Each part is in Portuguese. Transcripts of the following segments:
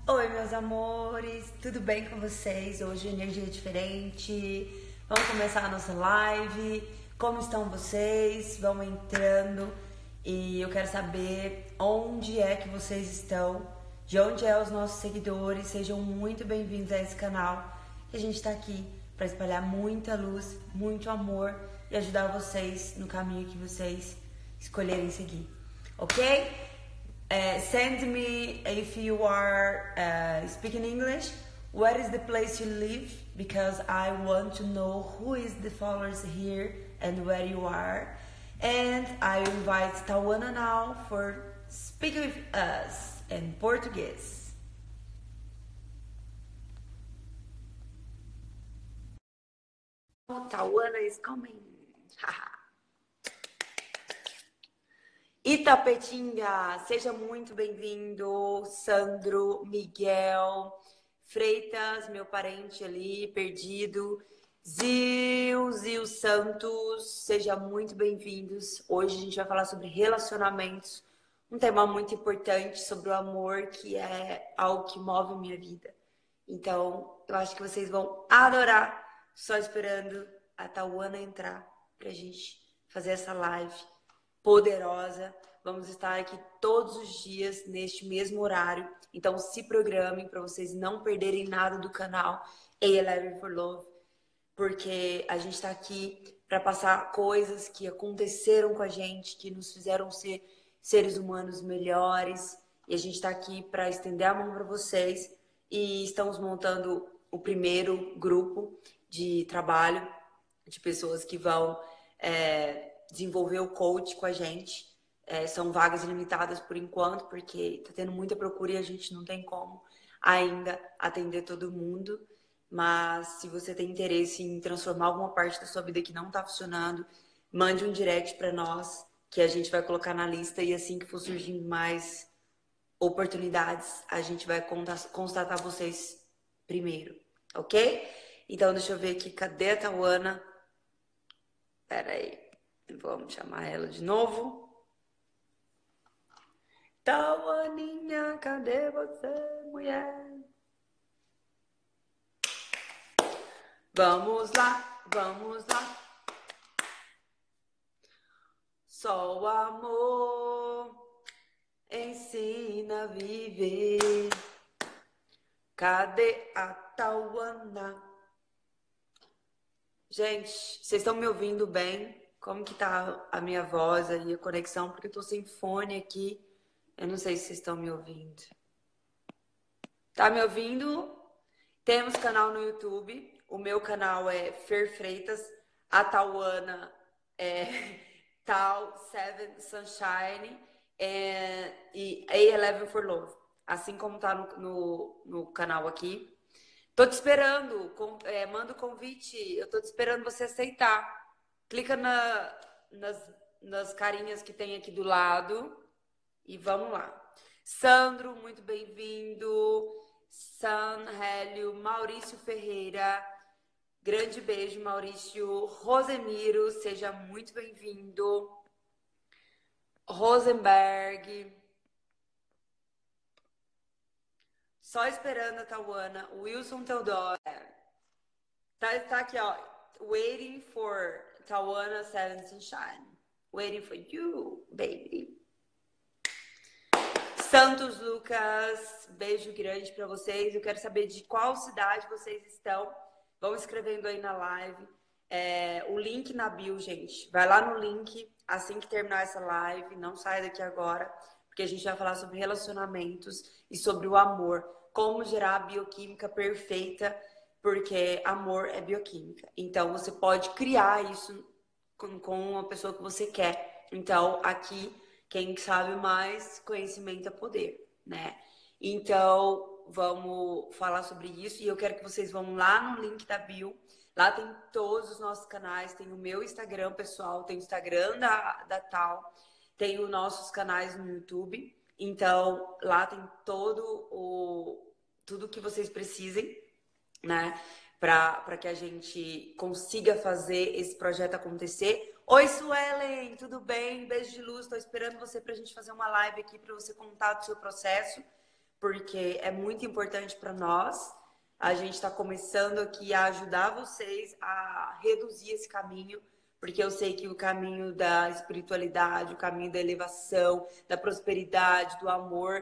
Oi, meus amores, tudo bem com vocês? Hoje energia é diferente. Vamos começar a nossa live. Como estão vocês? Vão entrando e eu quero saber onde é que vocês estão, de onde é os nossos seguidores. Sejam muito bem-vindos a esse canal. Que a gente está aqui para espalhar muita luz, muito amor e ajudar vocês no caminho que vocês escolherem seguir, ok? Send me if you are speaking English. What is the place you live? Because I want to know who is the followers here and where you are. And I invite Tauana now for speaking with us in Portuguese. Tauana is coming. Itapetinga, seja muito bem-vindo. Sandro, Miguel, Freitas, meu parente ali, perdido. Zil Santos, seja muito bem-vindos. Hoje a gente vai falar sobre relacionamentos, um tema muito importante sobre o amor, que é algo que move a minha vida. Então, eu acho que vocês vão adorar. Só esperando a Tauana entrar pra gente fazer essa live poderosa. Vamos estar aqui todos os dias neste mesmo horário. Então se programem para vocês não perderem nada do canal A11 for Love, porque a gente está aqui para passar coisas que aconteceram com a gente, que nos fizeram ser seres humanos melhores. E a gente está aqui para estender a mão para vocês. E estamos montando o primeiro grupo de trabalho de pessoas que vão desenvolver o coach com a gente. São vagas limitadas por enquanto, porque tá tendo muita procura e a gente não tem como ainda atender todo mundo. Mas se você tem interesse em transformar alguma parte da sua vida que não tá funcionando, mande um direct para nós, que a gente vai colocar na lista, e assim que for surgindo mais oportunidades, a gente vai constatar vocês primeiro, ok? Então deixa eu ver aqui, cadê a Tauana? Pera aí, vamos chamar ela de novo. Tauaninha, cadê você, mulher? Vamos lá, vamos lá. Só o amor ensina a viver. Cadê a Tauana? Gente, vocês estão me ouvindo bem? Como que tá a minha voz aí, a conexão? Porque eu tô sem fone aqui. Eu não sei se vocês estão me ouvindo. Tá me ouvindo? Temos canal no YouTube. O meu canal é Fer Freitas. A Tauana é Tau7 Sunshine e A11 for Love. Assim como tá no canal aqui. Tô te esperando. Manda o convite. Eu tô te esperando você aceitar. Clica nas carinhas que tem aqui do lado. E vamos lá. Sandro, muito bem-vindo. San Hélio, Maurício Ferreira. Grande beijo, Maurício. Rosemiro, seja muito bem-vindo. Rosenberg. Só esperando a Tauana. Wilson Teodoro. Tá aqui, ó. Waiting for Tauana 7 Sunshine. Waiting for you, baby. Santos Lucas, beijo grande pra vocês. Eu quero saber de qual cidade vocês estão. Vão escrevendo aí na live. O link na bio, gente. Vai lá no link assim que terminar essa live. Não saia daqui agora, porque a gente vai falar sobre relacionamentos e sobre o amor. Como gerar a bioquímica perfeita, porque amor é bioquímica. Então, você pode criar isso com a pessoa que você quer. Então, aqui, quem sabe mais, conhecimento é poder, né? Então, vamos falar sobre isso. E eu quero que vocês vão lá no link da bio. Lá tem todos os nossos canais. Tem o meu Instagram pessoal, tem o Instagram da Tal, tem os nossos canais no YouTube. Então, lá tem tudo que vocês precisem, né? Para que a gente consiga fazer esse projeto acontecer. Oi, Suelen, tudo bem? Beijo de luz, tô esperando você pra gente fazer uma live aqui para você contar do seu processo, porque é muito importante para nós. A gente está começando aqui a ajudar vocês a reduzir esse caminho, porque eu sei que o caminho da espiritualidade, o caminho da elevação, da prosperidade, do amor,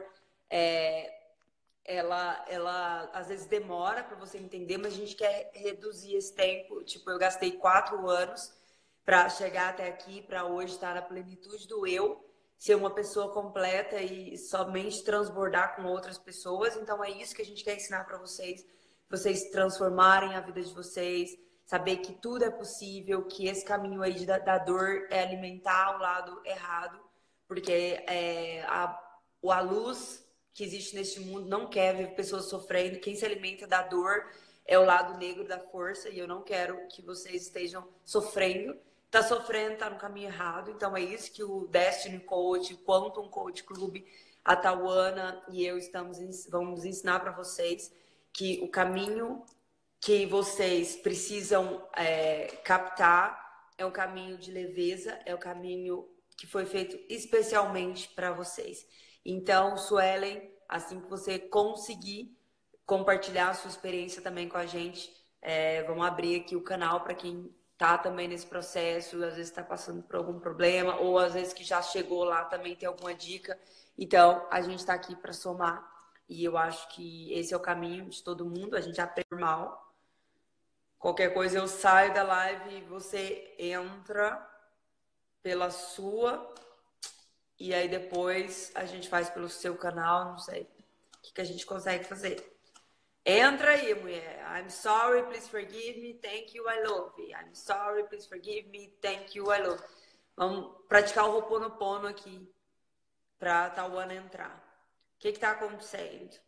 ela às vezes demora para você entender, mas a gente quer reduzir esse tempo. Tipo, eu gastei 4 anos para chegar até aqui, para hoje estar na plenitude do eu, ser uma pessoa completa e somente transbordar com outras pessoas. Então é isso que a gente quer ensinar para vocês transformarem a vida de vocês, saber que tudo é possível, que esse caminho aí da dor é alimentar o lado errado, porque a luz que existe neste mundo não quer ver pessoas sofrendo. Quem se alimenta da dor é o lado negro da força, e eu não quero que vocês estejam sofrendo. Tá sofrendo, tá no caminho errado. Então é isso que o Destiny Coach, o Quantum Coach Club, a Tauana e eu vamos ensinar para vocês, que o caminho que vocês precisam captar é um caminho de leveza, é o caminho que foi feito especialmente para vocês. Então, Suelen, assim que você conseguir compartilhar a sua experiência também com a gente, vamos abrir aqui o canal para quem tá também nesse processo, às vezes está passando por algum problema, ou às vezes que já chegou lá também tem alguma dica. Então, a gente está aqui para somar, e eu acho que esse é o caminho de todo mundo. A gente aprende mal. Qualquer coisa eu saio da live e você entra pela sua, e aí depois a gente faz pelo seu canal, não sei o que a gente consegue fazer. Entra aí, mulher. I'm sorry, please forgive me, thank you, I love you. I'm sorry, please forgive me, thank you, I love you. Vamos praticar o Ho'oponopono aqui pra Tauana entrar. O que tá acontecendo?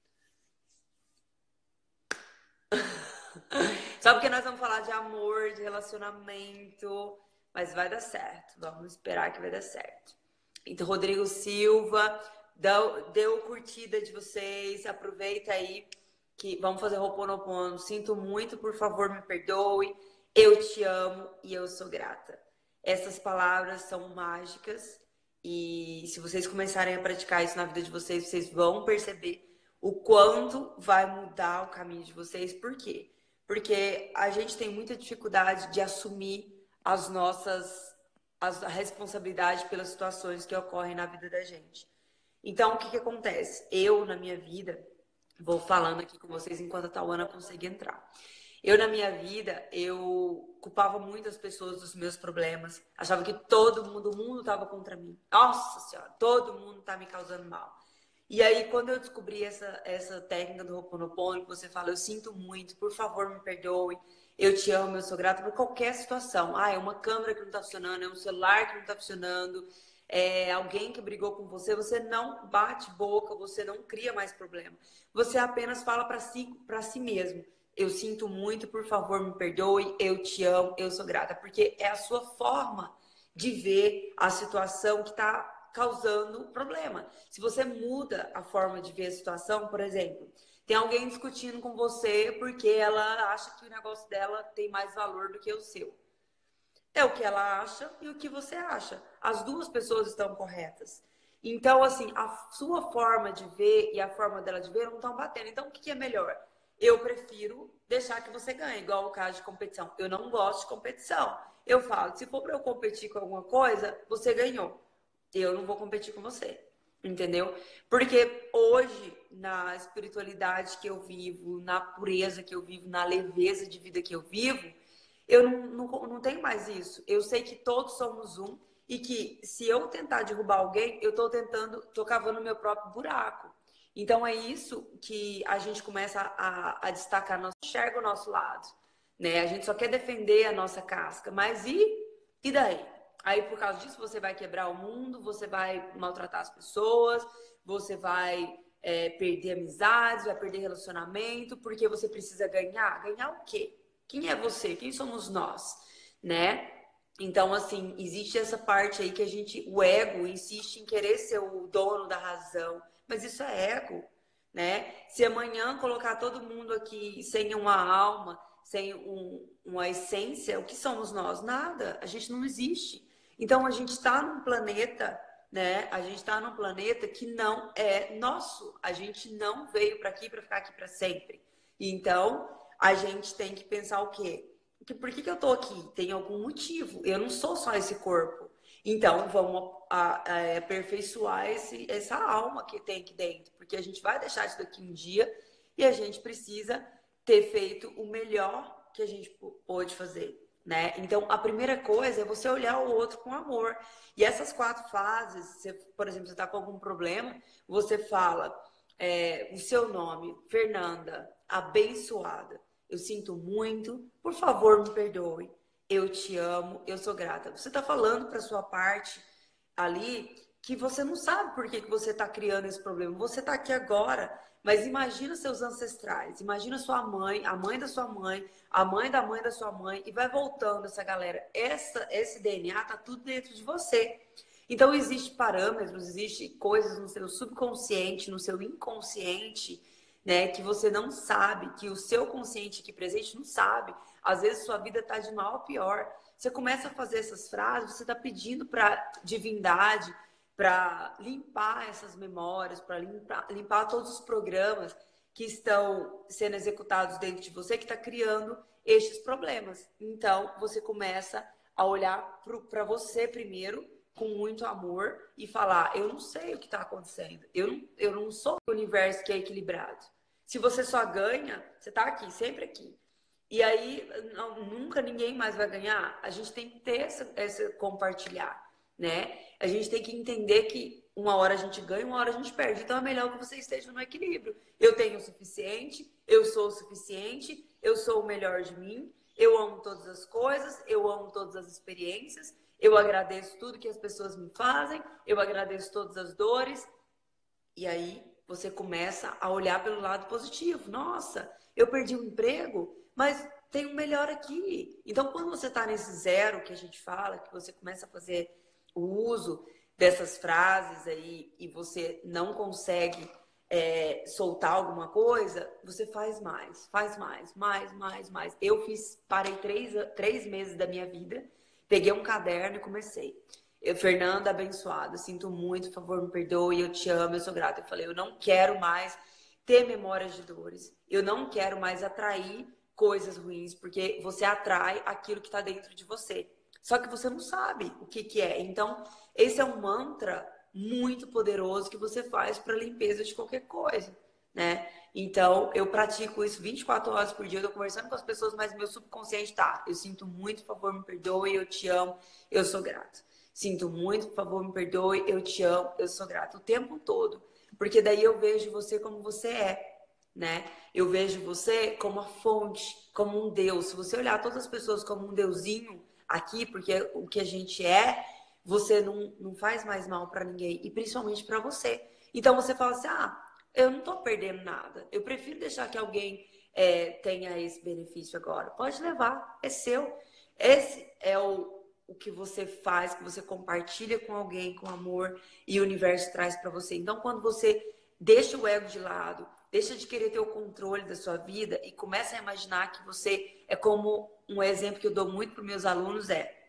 Só porque nós vamos falar de amor, de relacionamento, mas vai dar certo. Vamos esperar que vai dar certo. Então, Rodrigo Silva, deu curtida de vocês, aproveita aí. Que vamos fazer Ho'oponopono. Sinto muito, por favor, me perdoe. Eu te amo e eu sou grata. Essas palavras são mágicas, e se vocês começarem a praticar isso na vida de vocês, vocês vão perceber o quanto vai mudar o caminho de vocês. Por quê? Porque a gente tem muita dificuldade de assumir a responsabilidade pelas situações que ocorrem na vida da gente. Então, o que acontece? Eu, na minha vida, vou falando aqui com vocês enquanto a Tauana consegue entrar. Eu, na minha vida, eu culpava muitas pessoas dos meus problemas. Achava que todo mundo, o mundo estava contra mim. Nossa Senhora, todo mundo tá me causando mal. E aí, quando eu descobri essa técnica do Ho'oponopono, que você fala, eu sinto muito, por favor, me perdoe, eu te amo, eu sou grata por qualquer situação. É uma câmera que não tá funcionando, é um celular que não tá funcionando, é alguém que brigou com você, você não bate boca, você não cria mais problema. Você apenas fala para si mesmo. Eu sinto muito, por favor, me perdoe, eu te amo, eu sou grata. Porque é a sua forma de ver a situação que está causando problema. Se você muda a forma de ver a situação, por exemplo, tem alguém discutindo com você porque ela acha que o negócio dela tem mais valor do que o seu. É o que ela acha e o que você acha. As duas pessoas estão corretas. Então, assim, a sua forma de ver e a forma dela de ver não estão batendo. Então, o que é melhor? Eu prefiro deixar que você ganhe, igual o caso de competição. Eu não gosto de competição. Eu falo, se for para eu competir com alguma coisa, você ganhou. Eu não vou competir com você. Entendeu? Porque hoje, na espiritualidade que eu vivo, na pureza que eu vivo, na leveza de vida que eu vivo, eu não tenho mais isso. Eu sei que todos somos um, e que se eu tentar derrubar alguém, eu tô cavando meu próprio buraco. Então é isso que a gente começa a destacar, nós enxerga o nosso lado, né? A gente só quer defender a nossa casca, mas e daí? Aí por causa disso você vai quebrar o mundo, você vai maltratar as pessoas, você vai perder amizades, vai perder relacionamento, porque você precisa ganhar. Ganhar o quê? Quem é você? Quem somos nós? Né? Então, assim, existe essa parte aí que o ego insiste em querer ser o dono da razão, mas isso é ego, né? Se amanhã colocar todo mundo aqui sem uma alma, sem uma essência, o que somos nós? Nada, a gente não existe. Então, a gente está num planeta né? A gente está num planeta que não é nosso. A gente não veio para aqui para ficar aqui para sempre. Então, a gente tem que pensar o quê? Por que eu tô aqui? Tem algum motivo. Eu não sou só esse corpo. Então, vamos aperfeiçoar essa alma que tem aqui dentro. Porque a gente vai deixar isso daqui um dia e a gente precisa ter feito o melhor que a gente pôde fazer, né? Então, a primeira coisa é você olhar o outro com amor. E essas 4 fases, você, por exemplo, você está com algum problema, você fala o seu nome, Fernanda, abençoada. Eu sinto muito, por favor, me perdoe. Eu te amo, eu sou grata. Você está falando para sua parte ali que você não sabe por que você está criando esse problema. Você está aqui agora, mas imagina seus ancestrais, imagina sua mãe, a mãe da sua mãe, a mãe da sua mãe, e vai voltando essa galera. Esse DNA tá tudo dentro de você. Então, existem parâmetros, existem coisas no seu subconsciente, no seu inconsciente, né, que você não sabe, que o seu consciente aqui presente não sabe. Às vezes, sua vida tá de mal a pior. Você começa a fazer essas frases, você está pedindo para divindade, para limpar essas memórias, para limpar todos os programas que estão sendo executados dentro de você, que está criando estes problemas. Então, você começa a olhar para você primeiro, com muito amor, e falar, eu não sei o que está acontecendo. Eu não sou o universo que é equilibrado. Se você só ganha, você está aqui, sempre aqui. E aí, nunca ninguém mais vai ganhar. A gente tem que ter essa compartilhar, né? A gente tem que entender que uma hora a gente ganha, uma hora a gente perde. Então é melhor que você esteja no equilíbrio. Eu tenho o suficiente, eu sou o suficiente, eu sou o melhor de mim, eu amo todas as coisas, eu amo todas as experiências, eu agradeço tudo que as pessoas me fazem, eu agradeço todas as dores. E aí você começa a olhar pelo lado positivo. Nossa, eu perdi um emprego, mas tem um melhor aqui. Então, quando você está nesse zero que a gente fala, que você começa a fazer o uso dessas frases aí e você não consegue soltar alguma coisa, você faz mais. Eu parei 3 meses da minha vida, peguei um caderno e comecei. Fernanda, abençoada, sinto muito, por favor, me perdoe, eu te amo, eu sou grata. Eu falei, eu não quero mais ter memórias de dores, eu não quero mais atrair coisas ruins, porque você atrai aquilo que está dentro de você. Só que você não sabe o que é. Então, esse é um mantra muito poderoso que você faz para limpeza de qualquer coisa, né? Então, eu pratico isso 24 horas por dia, eu tô conversando com as pessoas, mas meu subconsciente tá, eu sinto muito, por favor, me perdoe, eu te amo, eu sou grato. Sinto muito, por favor, me perdoe, eu te amo, eu sou grato o tempo todo. Porque daí eu vejo você como você é, né? Eu vejo você como a fonte, como um Deus. Se você olhar todas as pessoas como um deusinho aqui, porque o que a gente é, você não faz mais mal para ninguém, e principalmente para você. Então você fala assim, eu não tô perdendo nada. Eu prefiro deixar que alguém tenha esse benefício agora. Pode levar, é seu. Esse é o que você faz, que você compartilha com alguém, com amor, e o universo traz para você. Então, quando você deixa o ego de lado, deixa de querer ter o controle da sua vida e começa a imaginar que você é como um exemplo que eu dou muito para meus alunos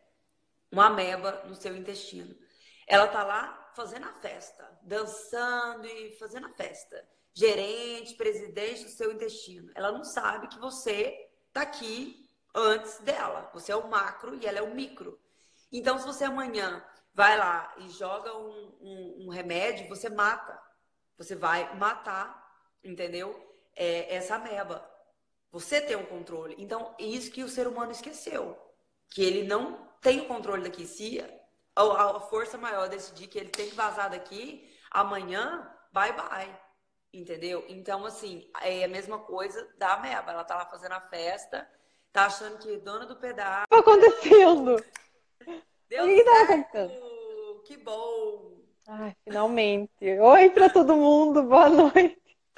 uma ameba no seu intestino. Ela tá lá fazendo a festa, dançando e fazendo a festa. Gerente, presidente do seu intestino. Ela não sabe que você tá aqui antes dela. Você é o macro e ela é o micro. Então, se você amanhã vai lá e joga um remédio, você mata. Você vai matar, entendeu? Essa ameba. Você tem o controle. Então, é isso que o ser humano esqueceu. Que ele não tem o controle daqui. Se a força maior decidir que ele tem que vazar daqui, amanhã, bye bye. Entendeu? Então, assim, é a mesma coisa da ameba. Ela tá lá fazendo a festa, tá achando que é dona do pedaço. O que tá acontecendo? O Deu que que tava acontecendo? certo! Que bom! Ai, finalmente. Oi pra todo mundo, boa noite.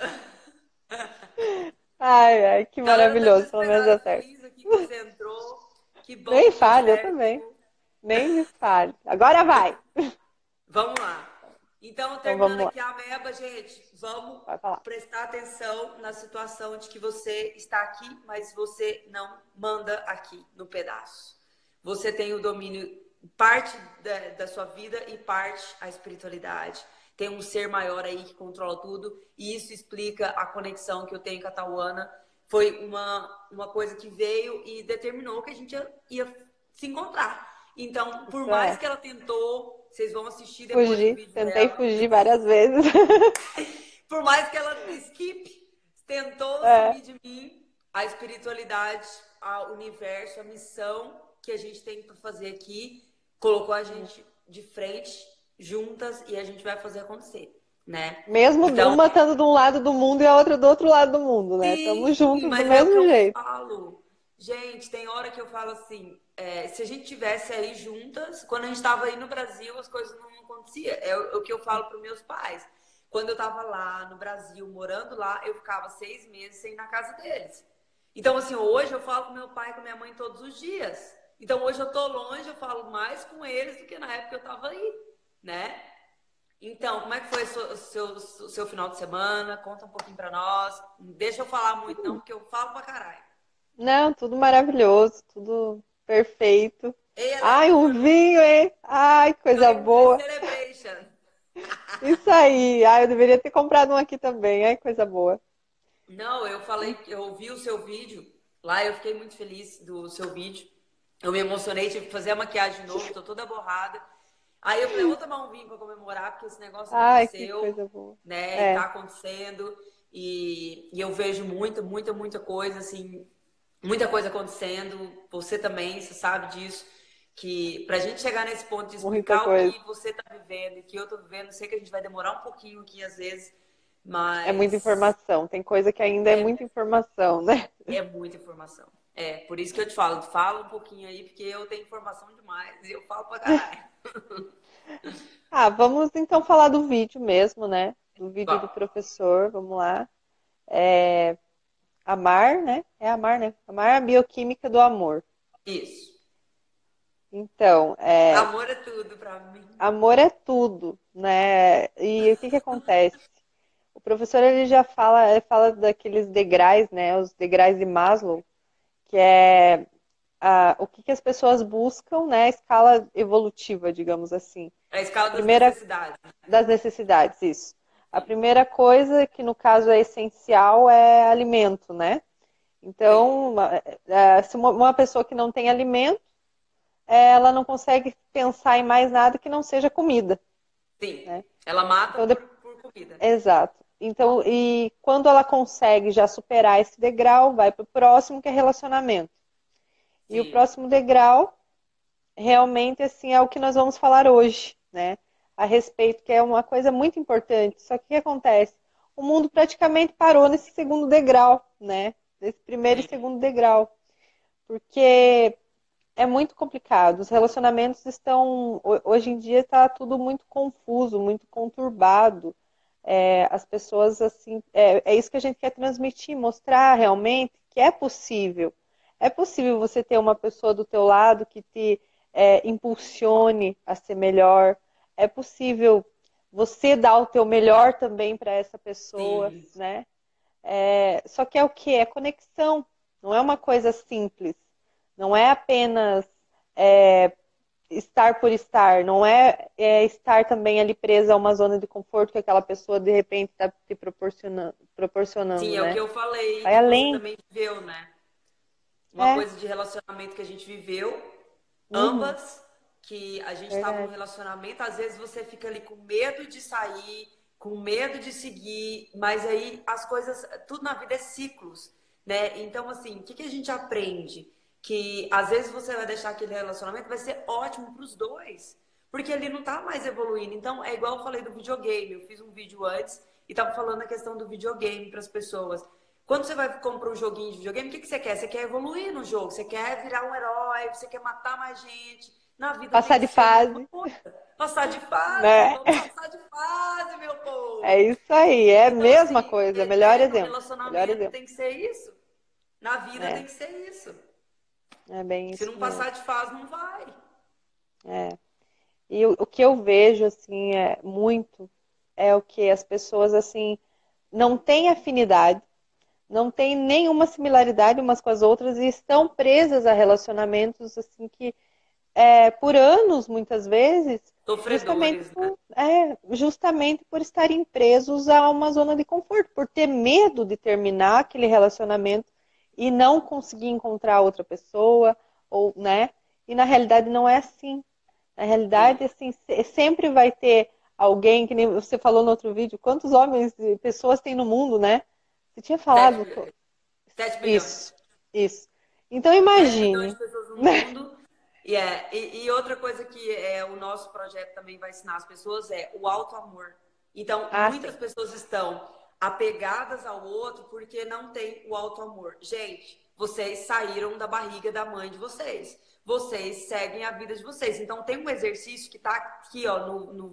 Ai, ai, que A galera tá maravilhoso, pelo menos desesperada, deu certo. feliz aqui que você entrou. Que bom Nem que deu fale, eu também. certo. Nem me fale. Agora vai. Vamos lá. Então, Então terminando vamos lá. aqui a ameba, gente, vamos Vai falar. prestar atenção na situação de que você está aqui, mas você não manda aqui no pedaço. Você tem o domínio parte da sua vida e parte a espiritualidade. Tem um ser maior aí que controla tudo, e isso explica a conexão que eu tenho com a Tauana. Foi uma coisa que veio e determinou que a gente ia se encontrar. Então, por Isso mais é. que ela tentou, vocês vão assistir depois o Fugir, vídeo tentei dela, fugir várias vezes. por mais que ela tentou É, sumir de mim, a espiritualidade, o universo, a missão que a gente tem para fazer aqui, colocou a gente de frente, juntas, e a gente vai fazer acontecer, né? mesmo Então, uma estando de um lado do mundo e a outra do outro lado do mundo, né? Estamos sim, juntos do mas é o que mesmo eu jeito. falo. Gente, tem hora que eu falo assim, se a gente tivesse aí juntas, quando a gente estava aí no Brasil, as coisas não aconteciam. É o que eu falo para meus pais. Quando eu estava lá no Brasil, morando lá, eu ficava 6 meses sem ir na casa deles. Então, assim, hoje eu falo com meu pai e com minha mãe todos os dias. Então, hoje eu tô longe, eu falo mais com eles do que na época que eu estava aí, né? Então, como é que foi o seu final de semana? Conta um pouquinho pra nós. Não deixa eu falar muito, não, porque eu falo pra caralho. Não, tudo maravilhoso, tudo perfeito. Ei, Ai, um Aleluia, vinho, hein? Ai, coisa Aleluia boa. Celebration. Isso aí. Ai, eu deveria ter comprado um aqui também. Ai, coisa boa. Não, eu falei, eu ouvi o seu vídeo lá, eu fiquei muito feliz do seu vídeo. Eu me emocionei, tive que fazer a maquiagem de novo, tô toda borrada. Aí eu falei, vou tomar um vinho pra comemorar, porque esse negócio Ai, que aconteceu, coisa boa. né? E tá É, acontecendo. E eu vejo muita coisa, assim, muita coisa acontecendo. Você também, você sabe disso. Que pra gente chegar nesse ponto de muita explicar o coisa. que você tá vivendo e que eu tô vivendo, sei que a gente vai demorar um pouquinho aqui às vezes, É muita mas informação. Tem coisa que ainda é é, muita informação, né? é muita informação. É, por isso que eu te falo, fala um pouquinho aí, porque eu tenho informação demais e eu falo pra caralho. Ah, vamos então falar do vídeo mesmo, né? Do vídeo do Bom, professor. Vamos lá. É, Amar, né? É amar, né? Amar é a bioquímica do amor. isso. Então, Amor é tudo pra mim. amor é tudo, né? E o que que acontece? O professor ele já fala, ele fala daqueles degraus, né? Os degraus de Maslow, que é o que que as pessoas buscam, né? A escala evolutiva, digamos assim. É a A escala das primeira necessidades. das necessidades, isso. A Sim, primeira coisa, que no caso é essencial, é alimento, né? sim, Então, se uma pessoa que não tem alimento, ela não consegue pensar em mais nada que não seja comida, sim. né? Ela mata Então, por comida. exato. Então, e quando ela consegue já superar esse degrau, vai para o próximo, que é relacionamento. E o Sim, próximo degrau, realmente, assim, é o que nós vamos falar hoje, né? A respeito, que é uma coisa muito importante. Só que o que acontece? O mundo praticamente parou nesse segundo degrau, né? Nesse primeiro e sim, segundo degrau. Porque é muito complicado. Os relacionamentos estão. Hoje em dia está tudo muito confuso, muito conturbado. As pessoas, assim. É isso que a gente quer transmitir, mostrar realmente que é possível. É possível você ter uma pessoa do teu lado que te impulsione a ser melhor. É possível você dar o teu melhor também para essa pessoa, sim, né? Só que é o que? É conexão. Não é uma coisa simples. Não é apenas é, estar por estar. Não estar também ali presa a uma zona de conforto que aquela pessoa de repente está te sim, proporcionando, é o que né? eu falei Vai que você além. também viveu, né? Uma É. coisa de relacionamento que a gente viveu, Uhum, ambas, que a gente estava num verdade. relacionamento, às vezes você fica ali com medo de sair, com medo de seguir, mas aí as coisas, tudo na vida é ciclos, né? Então, assim, o que que a gente aprende? Que às vezes você vai deixar aquele relacionamento, vai ser ótimo para os dois, porque ele não tá mais evoluindo. Então, é igual eu falei do videogame, eu fiz um vídeo antes e tava falando a questão do videogame para as pessoas. Quando você vai comprar um joguinho de videogame, o que que você quer? Você quer evoluir no jogo, você quer virar um herói, você quer matar mais gente. Na vida tem Passar que de ser a mesma fase, coisa. Passar de fase, né? vamos passar de fase, meu É povo. isso aí, é a Então, mesma assim, coisa. Melhor no exemplo. Melhor relacionamento exemplo. tem que ser isso. Na vida tem É, que ser isso. é bem Se isso não mesmo. passar de fase, não vai. É. E o que eu vejo, assim, muito é o que as pessoas, assim, não têm afinidade, não têm nenhuma similaridade umas com as outras e estão presas a relacionamentos, assim, que por anos, muitas vezes, justamente Sofredores, né? justamente por estarem presos a uma zona de conforto, por ter medo de terminar aquele relacionamento e não conseguir encontrar outra pessoa, ou, né? E na realidade não é assim. Na Sim. realidade, assim, sempre vai ter alguém, que nem você falou no outro vídeo, quantos homens e pessoas tem no mundo, né? Você tinha 7, falado. 7 milhões. Isso, isso. Então 7 milhões de imagine. pessoas no mundo. E outra coisa que o nosso projeto também vai ensinar as pessoas é o auto-amor. Então, Ah, muitas sim. pessoas estão apegadas ao outro porque não tem o auto-amor. Gente, vocês saíram da barriga da mãe de vocês. Vocês seguem a vida de vocês. Então, tem um exercício que está aqui ó,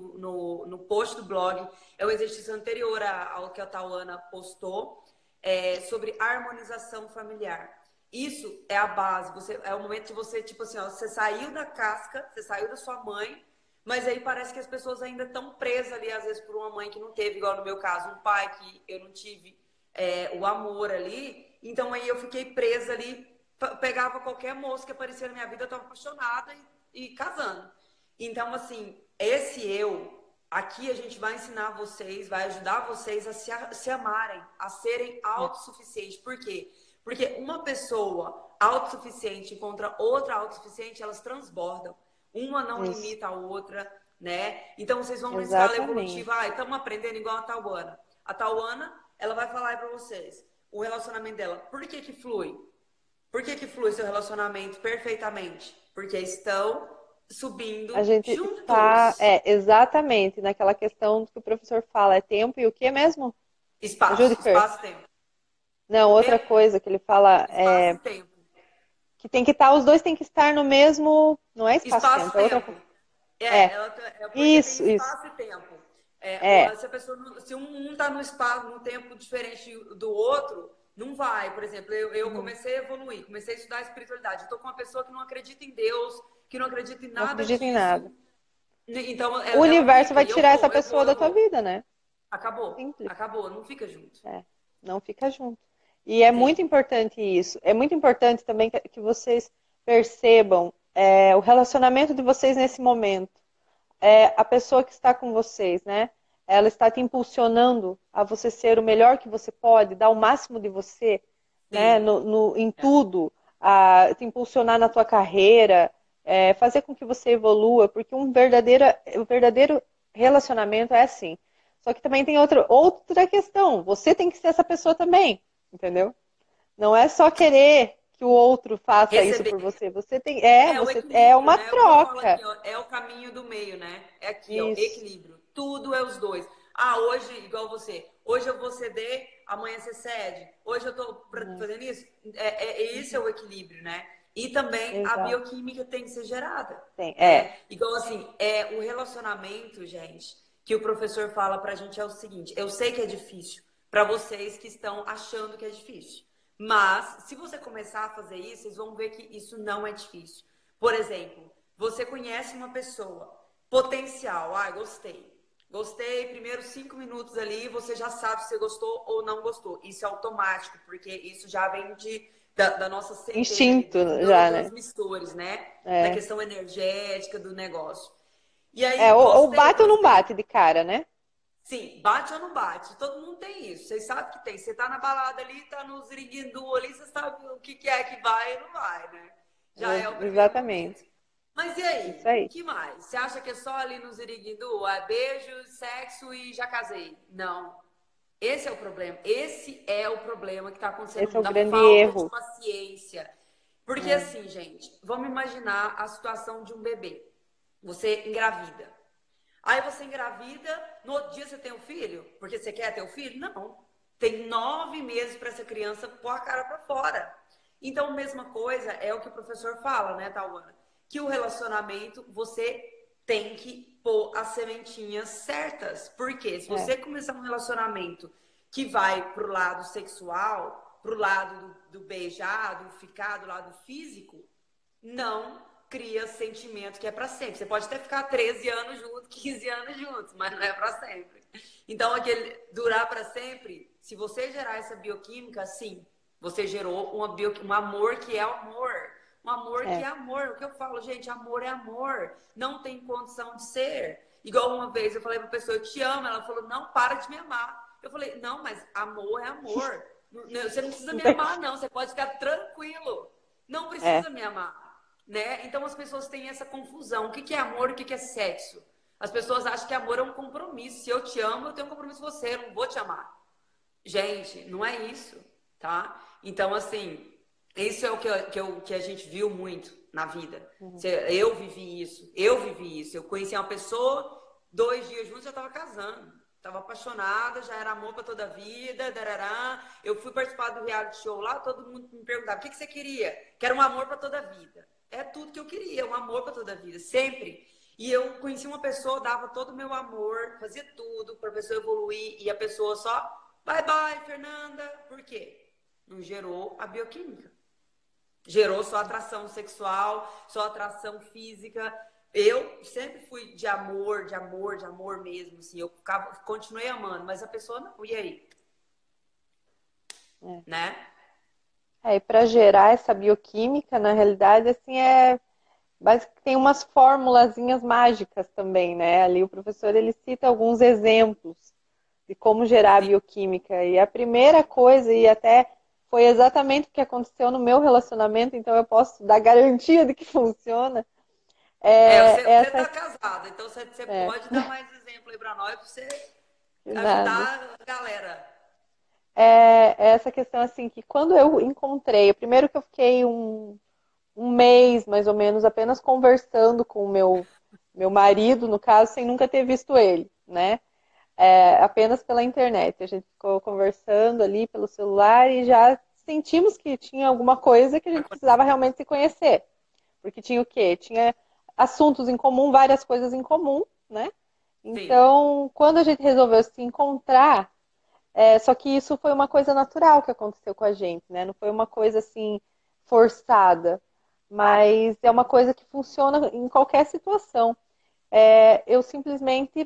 no post do blog. É o exercício anterior ao que a Tauana postou, sobre harmonização familiar. Isso é a base. É o momento que você, tipo assim, ó, você saiu da casca, você saiu da sua mãe, mas aí parece que as pessoas ainda estão presas ali, às vezes, por uma mãe que não teve, igual no meu caso, um pai que eu não tive o amor ali. Então aí eu fiquei presa ali, pegava qualquer moço que aparecia na minha vida, eu estava apaixonada e casando. Então, assim, esse eu, aqui a gente vai ensinar vocês, vai ajudar vocês a se amarem, a serem autossuficientes. Por quê? Porque uma pessoa autossuficiente contra outra autossuficiente, elas transbordam. Uma não Isso, limita a outra, né? Então vocês vão numa escala exatamente. evolutiva. Estamos aprendendo igual a Tauana. A Tauana, ela vai falar para vocês o relacionamento dela. Por que que flui? Por que que flui seu relacionamento perfeitamente? Porque estão A subindo gente está, juntos. exatamente, naquela questão que o professor fala, é tempo e o que mesmo? Me ajude, Espaço, Fer. espaço e tempo. Não, outra Tempo, coisa que ele fala espaço e tempo. que tem que estar, os dois têm que estar no mesmo, não é espaço-tempo, é outra Espaço-tempo. coisa. É, É porque tem isso, espaço e tempo. é, Se a pessoa se um tá no espaço, num tempo diferente do outro, não vai. Por exemplo, eu uhum. comecei a evoluir, comecei a estudar espiritualidade. Eu tô com uma pessoa que não acredita em Deus, que não acredita em Não nada acredito em disso. nada. Então O ela universo fica, vai e eu tirar essa vou, eu pessoa vou, eu da tua vou. vida, né? Acabou, Simples. acabou, não fica junto. Não fica junto. E é muito Sim, importante isso. É muito importante também que vocês percebam o relacionamento de vocês nesse momento. A pessoa que está com vocês, né? Ela está te impulsionando a você ser o melhor que você pode, dar o máximo de você, né? sim. Em tudo, a te impulsionar na tua carreira, fazer com que você evolua, porque o verdadeiro relacionamento é assim. Só que também tem outra questão. Você tem que ser essa pessoa também, entendeu? Não é só querer que o outro faça isso Receber. por você. É o Você é equilíbrio, uma né? É o que eu falo aqui, troca. ó, é o caminho do meio, né? É aqui, ó, Isso. equilíbrio. Tudo é os dois. Ah, hoje, igual você, hoje eu vou ceder, amanhã você cede. Hoje eu tô Né? fazendo isso. Esse é o equilíbrio, né? E também a Exato. bioquímica tem que ser gerada, Tem. né? Igual assim, o relacionamento, gente, que o professor fala pra gente é o seguinte: eu sei que é difícil para vocês que estão achando que é difícil. Mas, se você começar a fazer isso, vocês vão ver que isso não é difícil. Por exemplo, você conhece uma pessoa, potencial, gostei. Gostei, primeiros 5 minutos ali, você já sabe se você gostou ou não gostou. Isso é automático, porque isso já vem da nossa centelha ali, Instinto dos já, né? neurotransmissores, né? Da É. questão energética do negócio. E aí, Ou gostei, bate ou não gostei. bate de cara, né? Sim, bate ou não bate? Todo mundo tem isso. Vocês sabem que tem. Você tá na balada ali, tá no ziriguindu ali, você sabe o que é que vai e não vai, né? Já é o primeiro momento. Exatamente. Mas e Isso aí? aí. Que mais? Você acha que é só ali no ziriguindu? É beijo, sexo e já casei? Não. Esse é o problema. Esse é o problema que está acontecendo no Esse é o mundo, a grande falta de erro. paciência. Porque É. assim, gente, vamos imaginar a situação de um bebê. Você engravida. Aí você engravida, no outro dia você tem um filho? Porque você quer ter o filho? Não. Tem 9 meses para essa criança pôr a cara para fora. Então, mesma coisa é o que o professor fala, né, Tauana? Que o relacionamento você tem que pôr as sementinhas certas. Porque se É. você começar um relacionamento que vai pro lado sexual, pro lado do beijar, do ficar, do lado físico, não cria sentimento que é para sempre. Você pode até ficar 13 anos juntos, 15 anos juntos, mas não é para sempre. Então, aquele durar para sempre, se você gerar essa bioquímica, sim, você gerou um amor que é amor. Um amor que É. é amor. O que eu falo, gente, amor é amor. Não tem condição de ser. Igual uma vez eu falei pra pessoa, eu te amo. Ela falou, não, para de me amar. Eu falei, não, mas amor é amor. Você não precisa Não me tem- amar, não. Você pode ficar tranquilo. Não É, precisa me amar. Né? Então as pessoas têm essa confusão. O que é amor e o que é sexo? As pessoas acham que amor é um compromisso. Se eu te amo, eu tenho um compromisso com você. Eu não vou te amar. Gente, não é isso, tá? Então, assim, isso é o que a gente viu muito na vida. uhum. Eu vivi isso, eu vivi isso. Eu conheci uma pessoa, 2 dias juntos já estava casando. Estava apaixonada, já era amor para toda a vida, darará. Eu fui participar do reality show lá, todo mundo me perguntava, o que você queria? Quero um amor para toda a vida. É tudo que eu queria, um amor para toda a vida, sempre. E eu conheci uma pessoa, dava todo o meu amor, fazia tudo para a pessoa evoluir, e a pessoa só bye bye, Fernanda. Por quê? Não gerou a bioquímica. Gerou só atração sexual, só atração física. Eu sempre fui de amor, de amor, de amor mesmo. Assim, continuei amando, mas a pessoa não. E aí? É. Né? E para gerar essa bioquímica, na realidade, assim, tem umas formulazinhas mágicas também, né? Ali o professor ele cita alguns exemplos de como gerar a Sim. bioquímica. E a primeira coisa, e até foi exatamente o que aconteceu no meu relacionamento, então eu posso dar garantia de que funciona, Você essa. tá casado, então você É, pode dar mais exemplo aí pra nós, pra você nada. ajudar a galera. É essa questão assim que quando eu encontrei, primeiro que eu fiquei um mês mais ou menos apenas conversando com o meu marido, no caso, sem nunca ter visto ele, né? Apenas pela internet. A gente ficou conversando ali pelo celular e já sentimos que tinha alguma coisa que a gente precisava realmente se conhecer. Porque tinha o quê? Tinha assuntos em comum, várias coisas em comum, né? Sim. Então, quando a gente resolveu se encontrar, só que isso foi uma coisa natural que aconteceu com a gente, né? Não foi uma coisa assim forçada, mas é uma coisa que funciona em qualquer situação. Eu simplesmente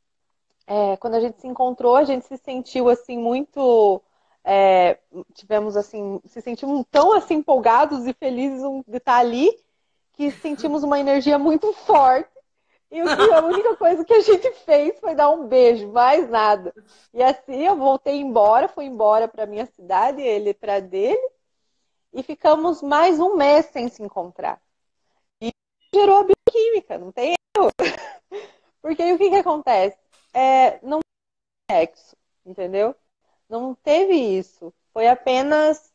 quando a gente se encontrou, a gente se sentiu assim muito, é, tivemos assim, se sentimos tão assim empolgados e felizes de estar ali, que sentimos uma energia muito forte. E a única coisa que a gente fez foi dar um beijo, mais nada. E assim eu voltei embora, fui embora para minha cidade, ele para dele, e ficamos mais um mês sem se encontrar. E gerou a bioquímica, não tem? Porque aí o que que acontece? Não tem sexo, entendeu? Não teve isso. Foi apenas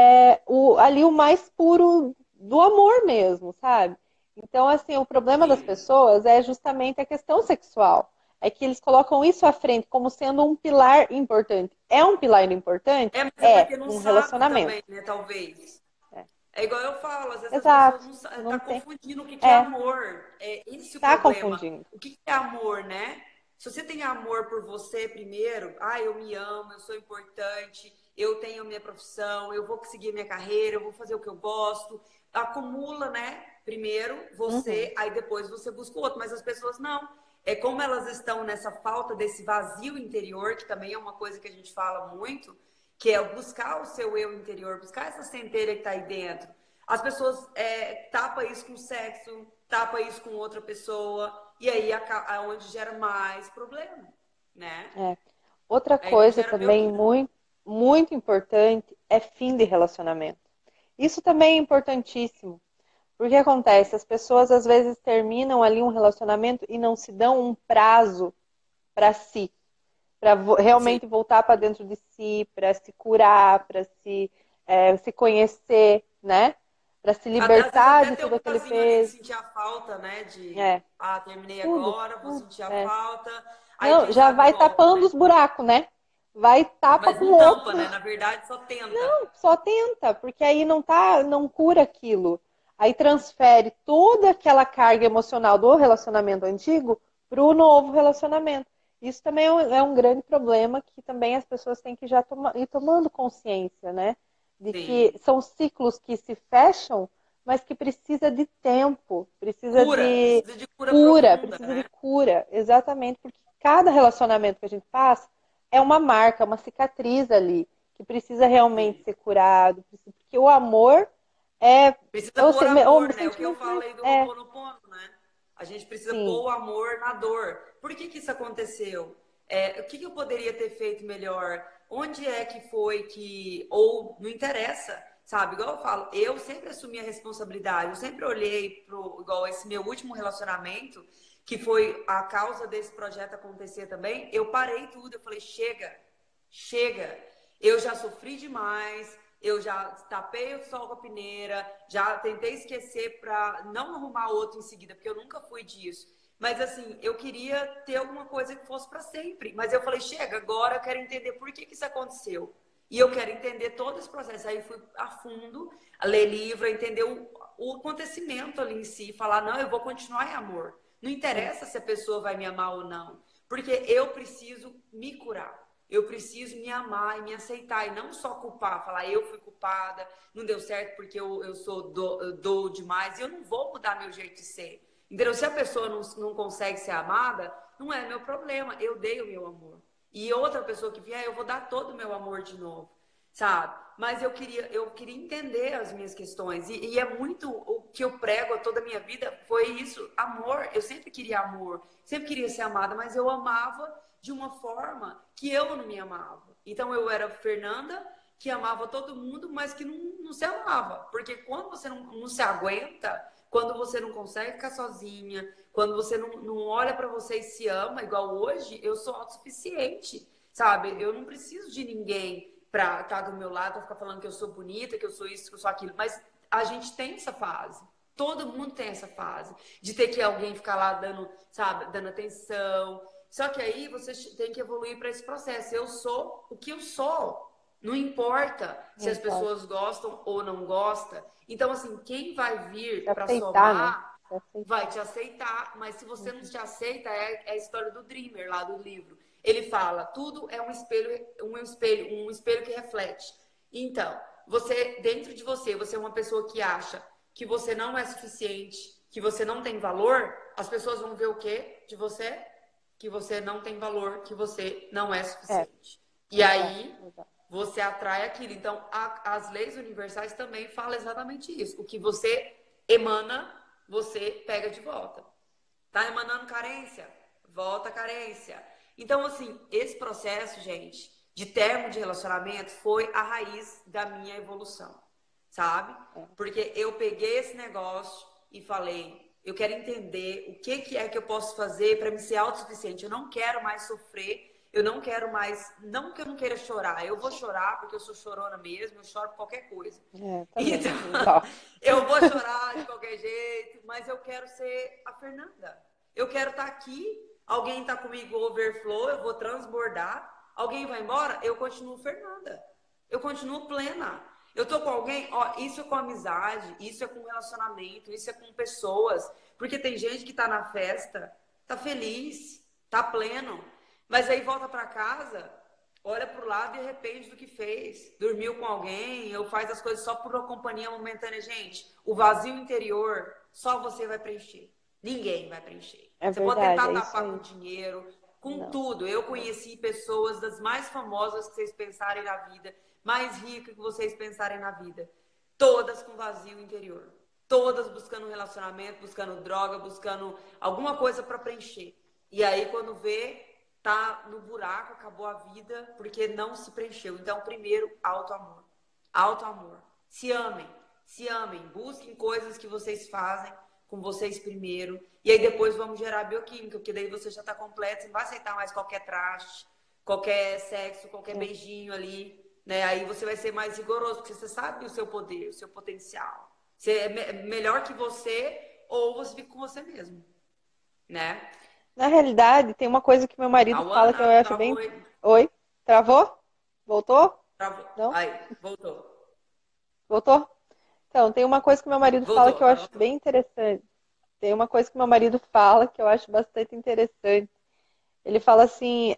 ali o mais puro do amor mesmo, sabe? Então, assim, o problema das Sim. pessoas é justamente a questão sexual. É que eles colocam isso à frente como sendo um pilar importante. É um pilar importante? Mas é porque não Num sabe relacionamento. também, né? Talvez. É. É igual eu falo, às vezes as pessoas Exato. não Não tá tem. confundindo o que é É, amor. É esse o tá problema. confundindo. O que é amor, né? Se você tem amor por você primeiro, eu me amo, eu sou importante, eu tenho a minha profissão, eu vou seguir a minha carreira, eu vou fazer o que eu gosto. Acumula, né? Primeiro Uhum. você, aí depois você busca o outro. Mas as pessoas não. É como elas estão nessa falta desse vazio interior, que também é uma coisa que a gente fala muito, que é buscar o seu eu interior, buscar essa centelha que está aí dentro. As pessoas tapam isso com sexo, tapam isso com outra pessoa, e aí é onde gera mais problema, né? É. Outra Aí não coisa gera também bioquímica. muito, muito importante é fim de relacionamento. Isso também é importantíssimo. Porque acontece, Sim, as pessoas às vezes terminam ali um relacionamento e não se dão um prazo para si, para sim. realmente voltar para dentro de si, para se curar, para se conhecer, né? Para se Às vezes libertar até de ter tudo um aquele prazinho ali de peso. sentir a falta, né? É, Terminei tudo, agora, vou tudo. sentir a É. falta. Aí Não, quem já sabe vai volta, tapando né? os buracos, né? Vai tapa Mas com não o tampa, outro. né? Na verdade, só tenta. Só tenta, porque aí não cura aquilo. Aí transfere toda aquela carga emocional do relacionamento antigo para o novo relacionamento. Isso também é um grande problema que também as pessoas têm que já ir tomando consciência, né? De que Sim. são ciclos que se fecham, mas que precisa de tempo, precisa Cura, de precisa de cura cura, profunda, precisa de né? cura, exatamente, porque cada relacionamento que a gente passa é uma marca, uma cicatriz ali que precisa realmente Sim. ser curado, porque o amor É, Precisa pôr o amor, né? O que eu sentimento mais. falei do Ho'oponopono, né? A gente precisa Sim, pôr o amor na dor. Por que que isso aconteceu? O que que eu poderia ter feito melhor? Onde é que foi que... Ou não interessa, sabe? Igual eu falo, eu sempre assumi a responsabilidade. Eu sempre olhei pro... Igual esse meu último relacionamento, que foi a causa desse projeto acontecer também. Eu parei tudo. Eu falei, chega, chega. Eu já sofri demais. Eu já tapei o sol com a peneira, já tentei esquecer para não arrumar outro em seguida, porque eu nunca fui disso. Mas assim, eu queria ter alguma coisa que fosse para sempre. Mas eu falei, chega, agora eu quero entender por que que isso aconteceu. E eu quero entender todo esse processo. Aí fui a fundo, a ler livro, a entender o acontecimento ali em si, falar, não, eu vou continuar em amor. Não sim. interessa se a pessoa vai me amar ou não, porque eu preciso me curar. Eu preciso me amar e me aceitar e não só culpar, falar eu fui culpada, não deu certo porque eu eu dou demais e eu não vou mudar meu jeito de ser. Entendeu? Se a pessoa não consegue ser amada, não é meu problema, eu dei o meu amor. E outra pessoa que vier, eu vou dar todo o meu amor de novo, sabe? Mas eu queria entender as minhas questões e é muito o que eu prego toda a minha vida foi isso, amor. Eu sempre queria amor, sempre queria ser amada, mas eu amava de uma forma que eu não me amava. Então eu era Fernanda, que amava todo mundo, mas que não se amava. Porque quando você não se aguenta, quando você não consegue ficar sozinha, quando você não olha para você e se ama, igual hoje, eu sou autossuficiente, sabe? Eu não preciso de ninguém pra estar do meu lado, pra ficar falando que eu sou bonita, que eu sou isso, que eu sou aquilo. Mas a gente tem essa fase. Todo mundo tem essa fase de ter que alguém ficar lá dando, sabe, dando atenção, só que aí você tem que evoluir para esse processo. Eu sou o que eu sou. Não importa se Não as importa. pessoas gostam ou não gostam. Então, assim, quem vai Se vir para aceitar, né? somar Se aceitar. vai te aceitar. Mas se você não Uhum. te aceita, é a história do Dreamer lá do livro. Ele fala, tudo é um espelho que reflete. Então, você, dentro de você, você é uma pessoa que acha que você não é suficiente, que você não tem valor, as pessoas vão ver o quê de você? Que você não tem valor, que você não é É, suficiente. E exato, aí exato. você atrai aquilo. Então, as leis universais também falam exatamente isso. O que você emana, você pega de volta. Tá emanando carência? Volta a carência. Então, assim, esse processo, gente, de termo de relacionamento foi a raiz da minha evolução, sabe? É. Porque eu peguei esse negócio e falei, eu quero entender o que que é que eu posso fazer para me ser autossuficiente. Eu não quero mais sofrer, eu não quero mais, não que eu não queira chorar, eu vou chorar porque eu sou chorona mesmo, eu choro por qualquer coisa. É, também, Então, igual. eu vou chorar de qualquer jeito, mas eu quero ser a Fernanda. Eu quero estar aqui, alguém está comigo overflow, eu vou transbordar. Alguém vai embora, eu continuo Fernanda. Eu continuo plena. Eu tô com alguém, ó, isso é com amizade, isso é com relacionamento, isso é com pessoas. Porque tem gente que tá na festa, tá feliz, tá pleno, mas aí volta para casa, olha pro lado e arrepende do que fez. Dormiu com alguém, ou faz as coisas só por uma companhia momentânea. Gente, o vazio interior só você vai preencher. Ninguém vai preencher. É Você pode verdade, tentar é isso tapar com aí. dinheiro, com Não, tudo. Eu não. conheci pessoas das mais famosas que vocês pensarem na vida, mais ricas que vocês pensarem na vida. Todas com vazio interior. Todas buscando um relacionamento, buscando droga, buscando alguma coisa para preencher. E aí, quando vê, tá no buraco, acabou a vida, porque não se preencheu. Então, primeiro, auto-amor. Auto-amor. Se amem, busquem coisas que vocês fazem com vocês primeiro, e aí depois vamos gerar bioquímica, porque daí você já tá completo, você não vai aceitar mais qualquer traste, qualquer sexo, qualquer É. beijinho ali, né? Aí você vai ser mais rigoroso, porque você sabe o seu poder, o seu potencial. Você é melhor que você, ou você fica com você mesmo, né? Na realidade, tem uma coisa que meu marido fala que eu Tauana, acho travou, bem. Oi? Travou? Voltou? travou. Não? Aí, voltou. Voltou? Então, tem uma coisa que meu marido fala Voltou, que eu agora acho voltou. bem interessante. Tem uma coisa que meu marido fala que eu acho bastante interessante. Ele fala assim,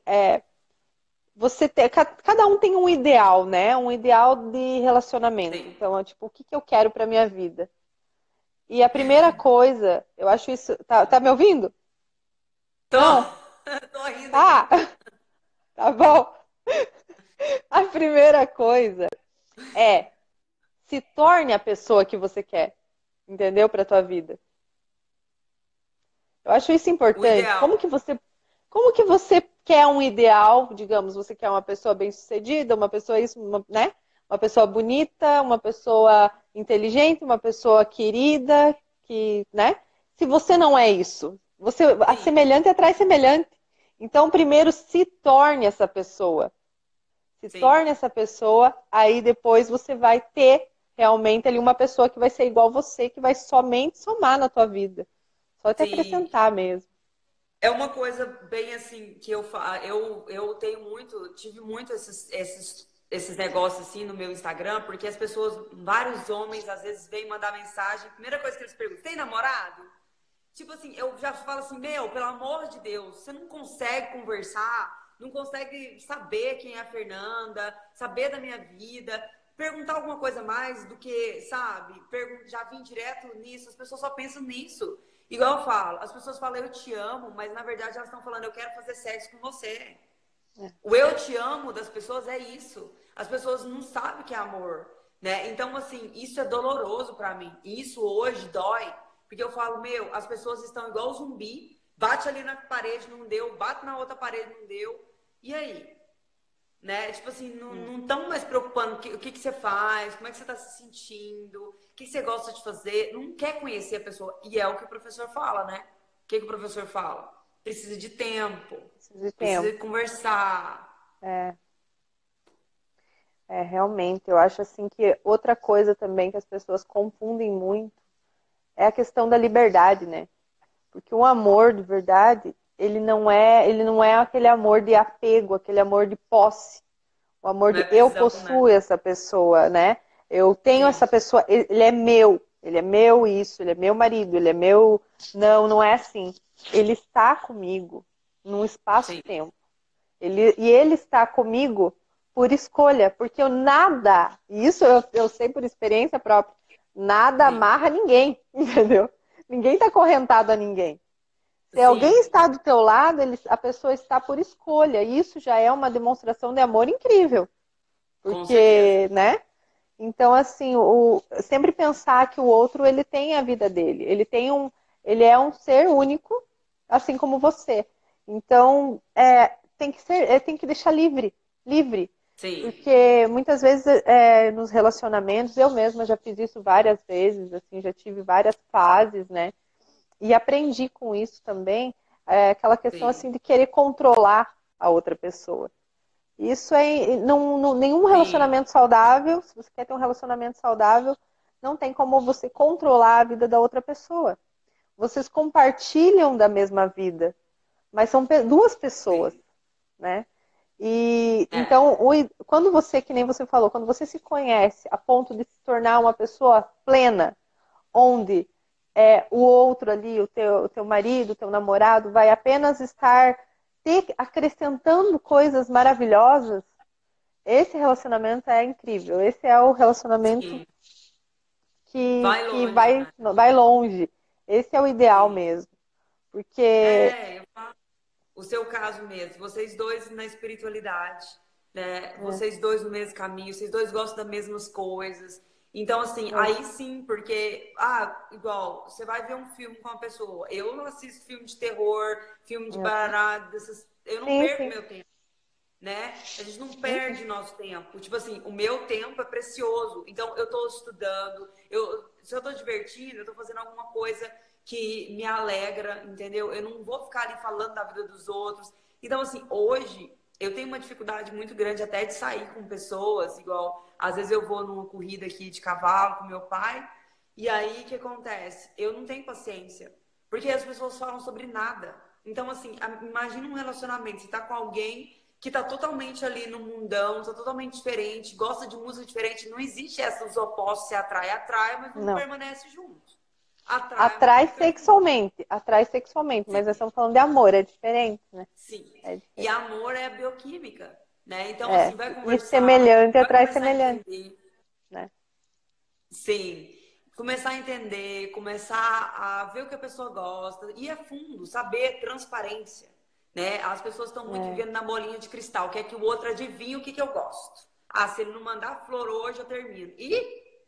cada um tem um ideal, né? Um ideal de relacionamento. Sim. Então, é tipo, o que que eu quero para minha vida? E a primeira coisa, eu acho isso. Tá me ouvindo? Tô, Não? tô rindo Tá, aqui. tá bom. A primeira coisa é se torne a pessoa que você quer, entendeu? Para tua vida. Eu acho isso O importante. ideal. Como que você quer um ideal, digamos, você quer uma pessoa bem-sucedida, uma pessoa isso, né? Uma pessoa bonita, uma pessoa inteligente, uma pessoa querida, que, né? Se você não é isso, você a Sim, semelhante atrai semelhante. Então, primeiro se torne essa pessoa. Se sim, torne essa pessoa, aí depois você vai ter realmente ali uma pessoa que vai ser igual você, que vai somente somar na tua vida. Só te sim. acrescentar mesmo. É uma coisa bem assim que eu tenho muito, tive muito esses negócios assim no meu Instagram, porque as pessoas, vários homens, às vezes vêm mandar mensagem, a primeira coisa que eles perguntam, tem namorado? Tipo assim, eu já falo assim, meu, pelo amor de Deus, você não consegue conversar, não consegue saber quem é a Fernanda, saber da minha vida, perguntar alguma coisa mais do que, sabe? Já vim direto nisso, as pessoas só pensam nisso. Igual eu falo, as pessoas falam eu te amo, mas na verdade elas estão falando eu quero fazer sexo com você. O eu te amo das pessoas é isso. As pessoas não sabem o que é amor, né? Então, assim, isso é doloroso pra mim. E isso hoje dói, porque eu falo, meu, as pessoas estão igual zumbi, bate ali na parede, não deu, bate na outra parede, não deu. E aí? Né? Tipo assim, não estão mais preocupando o que você faz, como é que você está se sentindo, o que você gosta de fazer, não quer conhecer a pessoa. E é o que o professor fala, né? O que o professor fala? Precisa de tempo, Preciso de precisa tempo. de conversar. É, realmente. Eu acho assim que outra coisa também que as pessoas confundem muito é a questão da liberdade, né? Porque o amor de verdade, ele não é aquele amor de apego, aquele amor de posse. O amor Não é de eu prisão, né? possuo essa pessoa, né? Eu tenho Sim, essa pessoa, ele é meu isso, ele é meu marido, ele é meu. Não, não é assim. Ele está comigo num sim, espaço-tempo. Ele está comigo por escolha, porque eu nada, e isso eu sei por experiência própria, nada sim, amarra ninguém, entendeu? Ninguém está correntado a ninguém. Se alguém sim, está do teu lado, a pessoa está por escolha. E isso já é uma demonstração de amor incrível. com certeza. Porque, né? Então, assim, sempre pensar que o outro, ele tem a vida dele. Ele é um ser único, assim como você. Então, tem que ser, tem que deixar livre, livre. Sim, Porque muitas vezes nos relacionamentos, eu mesma já fiz isso várias vezes, assim, já tive várias fases, né? E aprendi com isso também, aquela questão sim, assim de querer controlar a outra pessoa. Isso nenhum sim, relacionamento saudável, se você quer ter um relacionamento saudável, não tem como você controlar a vida da outra pessoa. Vocês compartilham da mesma vida, mas são duas pessoas, sim. né? E É, então, quando você, que nem você falou, quando você se conhece a ponto de se tornar uma pessoa plena, onde o outro ali, o teu marido, o teu namorado, vai apenas estar acrescentando coisas maravilhosas, esse relacionamento é incrível. Esse é o relacionamento sim. Vai que longe, né? vai longe. Esse é o ideal Sim. mesmo. Porque É, eu falo. O seu caso mesmo, vocês dois na espiritualidade, né? é, Vocês dois no mesmo caminho, vocês dois gostam das mesmas coisas. Então, assim, é, aí sim, porque, igual, você vai ver um filme com uma pessoa. Eu não assisto filme de terror, filme de barará, eu não sim, perco sim. meu tempo, né? A gente não Uhum. perde nosso tempo. Tipo assim, o meu tempo é precioso. Então, eu tô estudando, se eu tô divertindo, eu tô fazendo alguma coisa que me alegra, entendeu? Eu não vou ficar ali falando da vida dos outros. Então, assim, hoje eu tenho uma dificuldade muito grande até de sair com pessoas, igual, às vezes eu vou numa corrida aqui de cavalo com meu pai, e aí o que acontece? Eu não tenho paciência, porque as pessoas falam sobre nada. Então, assim, imagina um relacionamento, você tá com alguém que tá totalmente ali no mundão, tá totalmente diferente, gosta de música diferente, não existe essas opostos se atrai, mas não Não. permanece juntos. Atrai, mas não fica junto. Atrai sexualmente, mas nós Sim, estamos falando de amor, é diferente, né? sim. É E diferente. amor é bioquímica, né? Então, É. assim, vai E conversar, semelhante vai atrai começar a semelhante, entender. né? Sim. Começar a entender, começar a ver o que a pessoa gosta, ir a fundo, saber transparência, né? As pessoas estão muito É. vivendo na bolinha de cristal, quer que o outro adivinhe o que eu gosto. Ah, se ele não mandar flor hoje, eu termino. E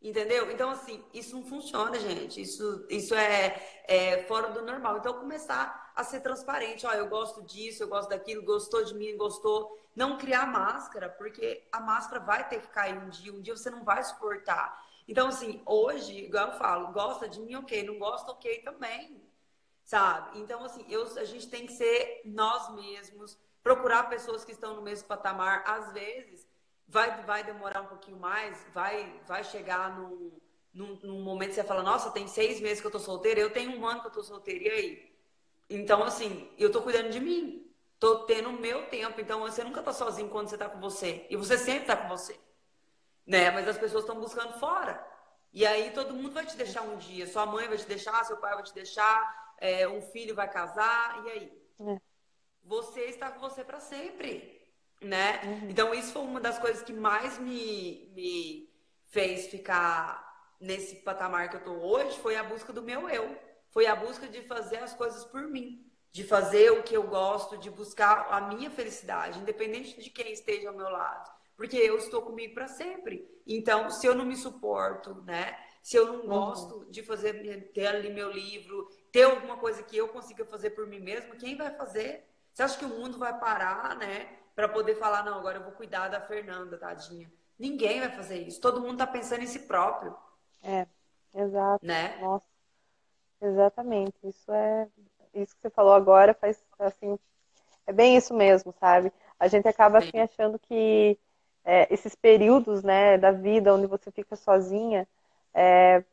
Entendeu? Então, assim, isso não funciona, gente. Isso é fora do normal. Então, começar a ser transparente. Ó, eu gosto disso, eu gosto daquilo, gostou de mim, gostou. Não criar máscara, porque a máscara vai ter que cair um dia você não vai suportar. Então, assim, hoje, igual eu falo, gosta de mim, ok, não gosta, ok também, sabe? Então, assim, a gente tem que ser nós mesmos, procurar pessoas que estão no mesmo patamar. Às vezes, vai demorar um pouquinho mais, vai chegar num momento que você fala, nossa, tem 6 meses que eu tô solteira, eu tenho 1 ano que eu tô solteira, e aí? Então, assim, eu tô cuidando de mim, tô tendo o meu tempo, então você nunca tá sozinho quando você tá com você, e você sempre tá com você, né? Mas as pessoas estão buscando fora. E aí todo mundo vai te deixar um dia. Sua mãe vai te deixar, seu pai vai te deixar, um filho vai casar, e aí? É. Você está com você para sempre, né? Uhum. Então isso foi uma das coisas que mais me fez ficar nesse patamar que eu tô hoje, foi a busca do meu eu. Foi a busca de fazer as coisas por mim, de fazer o que eu gosto, de buscar a minha felicidade, independente de quem esteja ao meu lado, porque eu estou comigo para sempre. Então, se eu não me suporto, né? Se eu não Uhum. gosto de ter ali meu livro, ter alguma coisa que eu consiga fazer por mim mesmo, quem vai fazer? Você acha que o mundo vai parar, né? Para poder falar, não, agora eu vou cuidar da Fernanda, tadinha. Ninguém vai fazer isso. Todo mundo tá pensando em si próprio, É, exato. né? Nossa, exatamente. Isso que você falou agora faz assim, é bem isso mesmo, sabe? A gente acaba assim Sim, achando que esses períodos, né, da vida onde você fica sozinha é,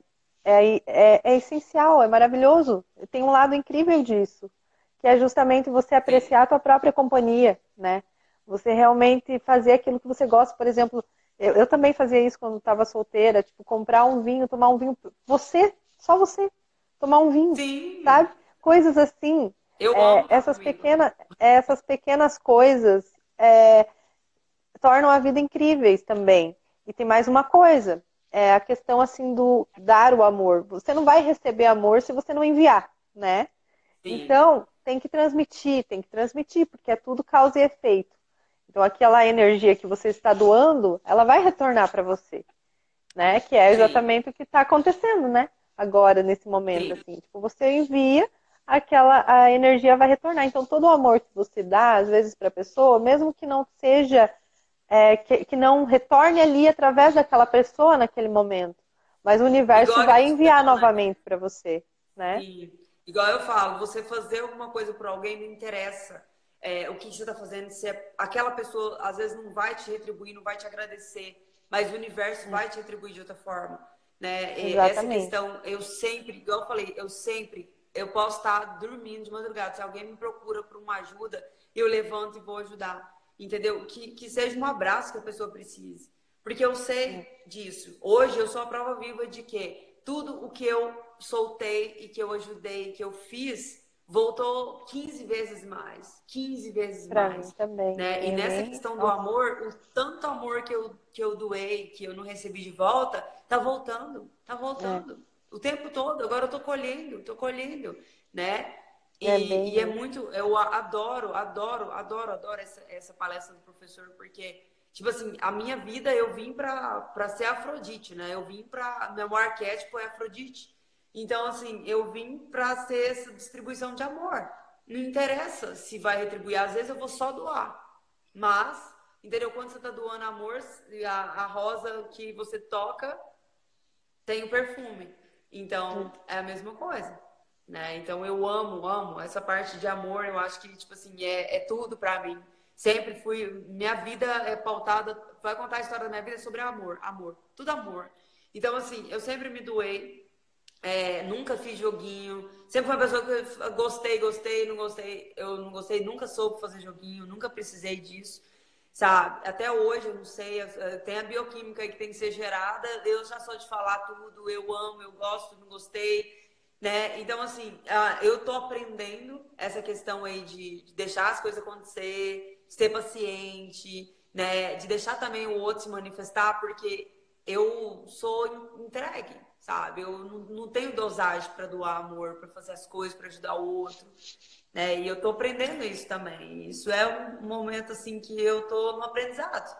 é essencial, é maravilhoso. Tem um lado incrível disso, que é justamente você sim, apreciar a tua própria companhia, né? Você realmente fazer aquilo que você gosta. Por exemplo, eu também fazia isso quando estava solteira, tipo, comprar um vinho, tomar um vinho, você, só você, tomar um vinho, sim. sabe? Coisas assim, Eu amo tomar essas vinho. pequenas coisas tornam a vida incríveis também. E tem mais uma coisa, é a questão assim do dar o amor. Você não vai receber amor se você não enviar, né? Sim, Então, tem que transmitir, porque é tudo causa e efeito. Então, aquela energia que você está doando, ela vai retornar para você, né? Que é sim, exatamente o que está acontecendo, né? Agora, nesse momento, sim. assim. Tipo, você envia, a energia vai retornar. Então, todo o amor que você dá, às vezes, para a pessoa, mesmo que não seja que não retorne ali através daquela pessoa naquele momento. Mas o universo Igual a vai enviar gratidão, né? novamente para você, né? Sim. Igual eu falo, você fazer alguma coisa por alguém não interessa o que você está fazendo, se aquela pessoa às vezes não vai te retribuir, não vai te agradecer, mas o universo É, vai te retribuir de outra forma, né? E essa exatamente. questão, eu sempre, igual eu falei, eu posso estar dormindo de madrugada, se alguém me procura por uma ajuda, eu levanto e vou ajudar, entendeu? Que seja um abraço que a pessoa precise, porque eu É, sei disso. Hoje eu sou a prova viva de que tudo o que eu soltei e que eu ajudei, que eu fiz, voltou 15 vezes mais. 15 vezes para mim mais. também. Né? E É nessa nem. questão do Nossa, amor, o tanto amor que eu doei, que eu não recebi de volta, tá voltando. Tá é, voltando. O tempo todo. Agora eu tô colhendo, né? é E é bem isso. muito, eu adoro essa palestra do professor, porque tipo assim, a minha vida eu vim pra ser Afrodite, né? Eu vim pra. Meu maior arquétipo é Afrodite. Então, assim, eu vim pra ser essa distribuição de amor. Não interessa se vai retribuir, às vezes eu vou só doar. Mas, entendeu? Quando você tá doando amor, a rosa que você toca tem o perfume. Então, é a mesma coisa. Né? Então eu amo essa parte de amor, eu acho que tipo assim, é tudo pra mim. Sempre fui, minha vida é pautada, vai contar a história da minha vida sobre amor, amor, tudo amor. Então assim, eu sempre me doei, nunca fiz joguinho, sempre fui uma pessoa que eu gostei, não gostei, eu não gostei, nunca soube fazer joguinho, nunca precisei disso, sabe? Até hoje eu não sei, tem a bioquímica aí que tem que ser gerada, eu já sou de falar tudo, eu amo, eu gosto, não gostei, né? Então, assim, eu tô aprendendo essa questão aí de deixar as coisas acontecer, de ser paciente, né? De deixar também o outro se manifestar, porque eu sou entregue, sabe? Eu não tenho dosagem para doar amor, para fazer as coisas, para ajudar o outro, né? E eu tô aprendendo isso também. Isso é um momento, assim, que eu tô no aprendizado.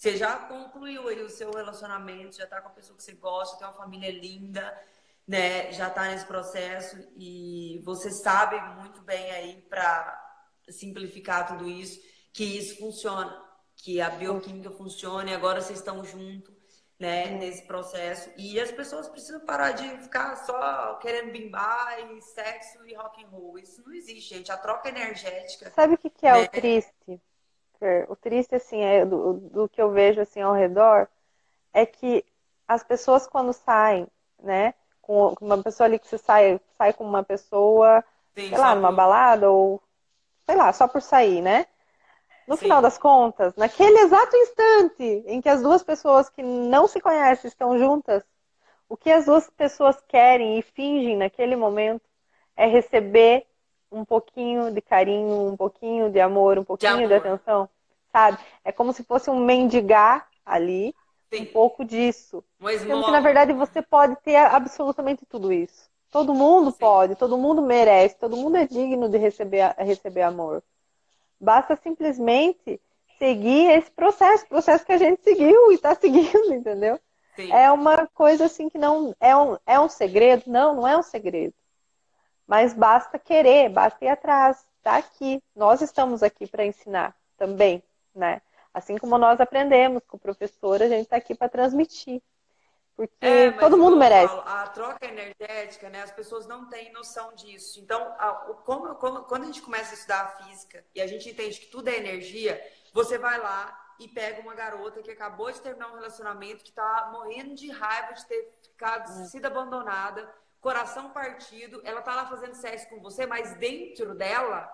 Você já concluiu aí o seu relacionamento, já tá com a pessoa que você gosta, tem uma família linda, né? Já tá nesse processo e você sabe muito bem aí para simplificar tudo isso, que isso funciona, que a bioquímica funciona e agora vocês estão juntos, né, nesse processo. E as pessoas precisam parar de ficar só querendo bimbar e sexo e rock and roll. Isso não existe, gente. A troca energética, Sabe o que que é o né? triste, Fer? O triste, assim, é do que eu vejo, assim, ao redor, é que as pessoas quando saem, né, com uma pessoa ali que você sai com uma pessoa, Sim, sei lá, só numa por. balada ou, sei lá, só por sair, né? No final Sim, das contas, naquele exato instante em que as duas pessoas que não se conhecem estão juntas, o que as duas pessoas querem e fingem naquele momento é receber um pouquinho de carinho, um pouquinho de amor, um de pouquinho de amor. atenção, sabe? É como se fosse um mendigar ali um Sim, pouco disso. uma Sendo que, na esmola. verdade, você pode ter absolutamente tudo isso. Todo mundo Sim, pode, todo mundo merece, todo mundo é digno de receber amor. Basta simplesmente seguir esse processo que a gente seguiu e está seguindo, entendeu? sim. É uma coisa assim que não é um segredo? Não, não é um segredo. Mas basta querer, basta ir atrás. Está aqui. Nós estamos aqui para ensinar também, né? Assim como nós aprendemos com o professor, a gente está aqui para transmitir. É, Porque mas todo mundo igual eu merece. falo, a troca energética, né? As pessoas não têm noção disso. Então, quando a gente começa a estudar a física e a gente entende que tudo é energia, você vai lá e pega uma garota que acabou de terminar um relacionamento, que tá morrendo de raiva de ter ficado, sido abandonada, coração partido, ela tá lá fazendo sexo com você, mas dentro dela,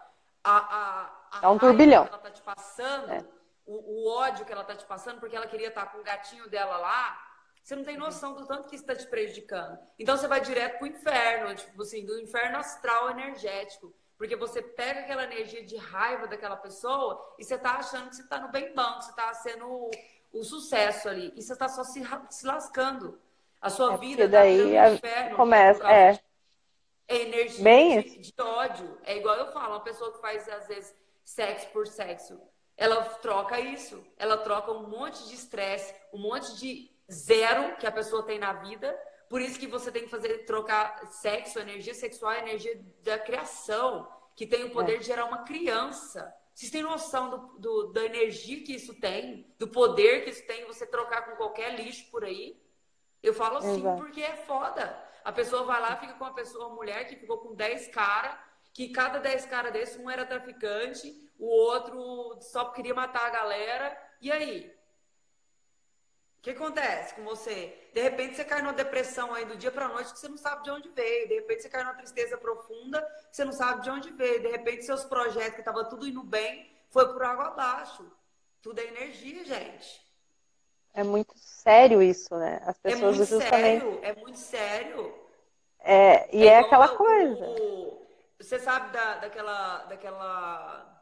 a É um raiva que turbilhão. ela tá te passando, É. o ódio que ela tá te passando, porque ela queria estar com o gatinho dela lá, você não tem noção do tanto que isso está te prejudicando. Então você vai direto pro inferno, tipo assim, do inferno astral energético. Porque você pega aquela energia de raiva daquela pessoa e você tá achando que você tá no bem bom, que você tá sendo o sucesso ali. E você tá só se lascando. A sua É porque vida tá virando daí um inferno, que é por começa. causa É, de energia bem isso. de ódio. É igual eu falo, uma pessoa que faz, às vezes, sexo por sexo. Ela troca isso. Ela troca um monte de estresse, um monte de zero que a pessoa tem na vida. Por isso que você tem que fazer, trocar sexo, energia sexual, energia da criação, que tem o É, poder de gerar uma criança. Vocês têm noção da energia que isso tem, do poder que isso tem, você trocar com qualquer lixo por aí? Eu falo assim exato. porque é foda. A pessoa vai lá, fica com uma pessoa, uma mulher que ficou com 10 caras, que cada 10 caras desse, um era traficante, o outro só queria matar a galera. E aí? O que acontece com você? De repente você cai numa depressão aí do dia pra noite que você não sabe de onde veio. De repente você cai numa tristeza profunda que você não sabe de onde veio. De repente seus projetos que tava tudo indo bem foi por água abaixo. Tudo é energia, gente. É muito sério isso, né? As É pessoas muito justamente. sério, é muito sério. E É é igual aquela coisa. você sabe daquela.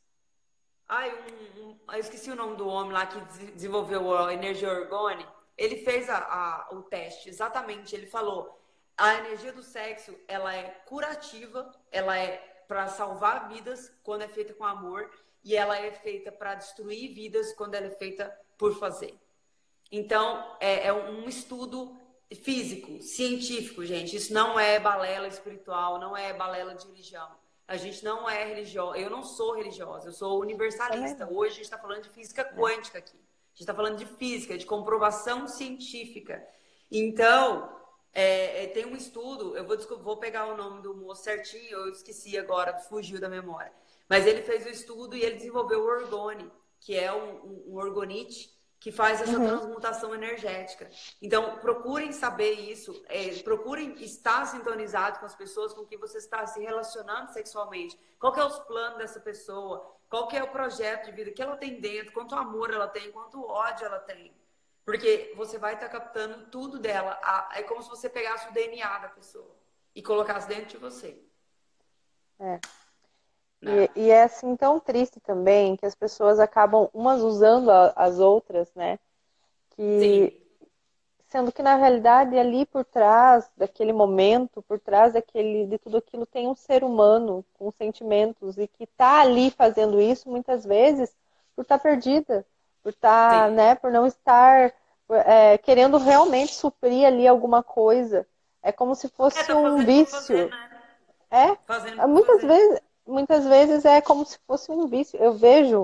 Ai, eu esqueci o nome do homem lá que desenvolveu a energia orgânica. Ele fez o teste, exatamente. Ele falou: a energia do sexo ela é curativa, ela é para salvar vidas quando é feita com amor, e ela é feita para destruir vidas quando ela é feita por fazer. Então, é um estudo físico, científico, gente. Isso não é balela espiritual, não é balela de religião. A gente não é religiosa. Eu não sou religiosa, eu sou Também universalista. não. Hoje a gente está falando de física É. quântica aqui. A gente está falando de física, de comprovação científica. Então, tem um estudo, vou pegar o nome do moço certinho, eu esqueci agora, fugiu da memória. Mas ele fez o estudo e ele desenvolveu o orgone, que é um orgonite que faz essa Uhum. transmutação energética. Então, procurem saber isso, procurem estar sintonizado com as pessoas com quem você está se relacionando sexualmente. Qual que é os planos dessa pessoa? Qual que é o projeto de vida que ela tem dentro? Quanto amor ela tem? Quanto ódio ela tem? Porque você vai estar captando tudo dela. É como se você pegasse o DNA da pessoa e colocasse dentro de você. É. Né? E é assim tão triste também que as pessoas acabam umas usando as outras, né? Sim, Que sendo que na realidade ali por trás daquele momento, por trás de tudo aquilo tem um ser humano com sentimentos e que está ali fazendo isso muitas vezes por estar perdida, por estar, Sim. né, por não estar querendo realmente suprir ali alguma coisa. É como se fosse Tá um fazendo por fazer, vício. né? Fazendo É, por fazer. muitas vezes é como se fosse um vício. Eu vejo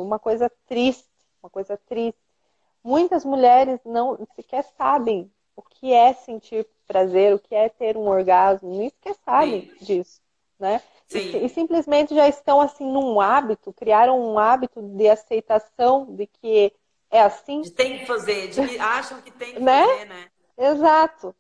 uma coisa triste. Muitas mulheres não sequer sabem o que é sentir prazer, o que é ter um orgasmo, nem sequer sabem Sim, disso, né? E sim. simplesmente já estão assim num hábito, criaram um hábito de aceitação de que é assim, De tem que fazer, de que acham que tem que né? fazer, né? Exato.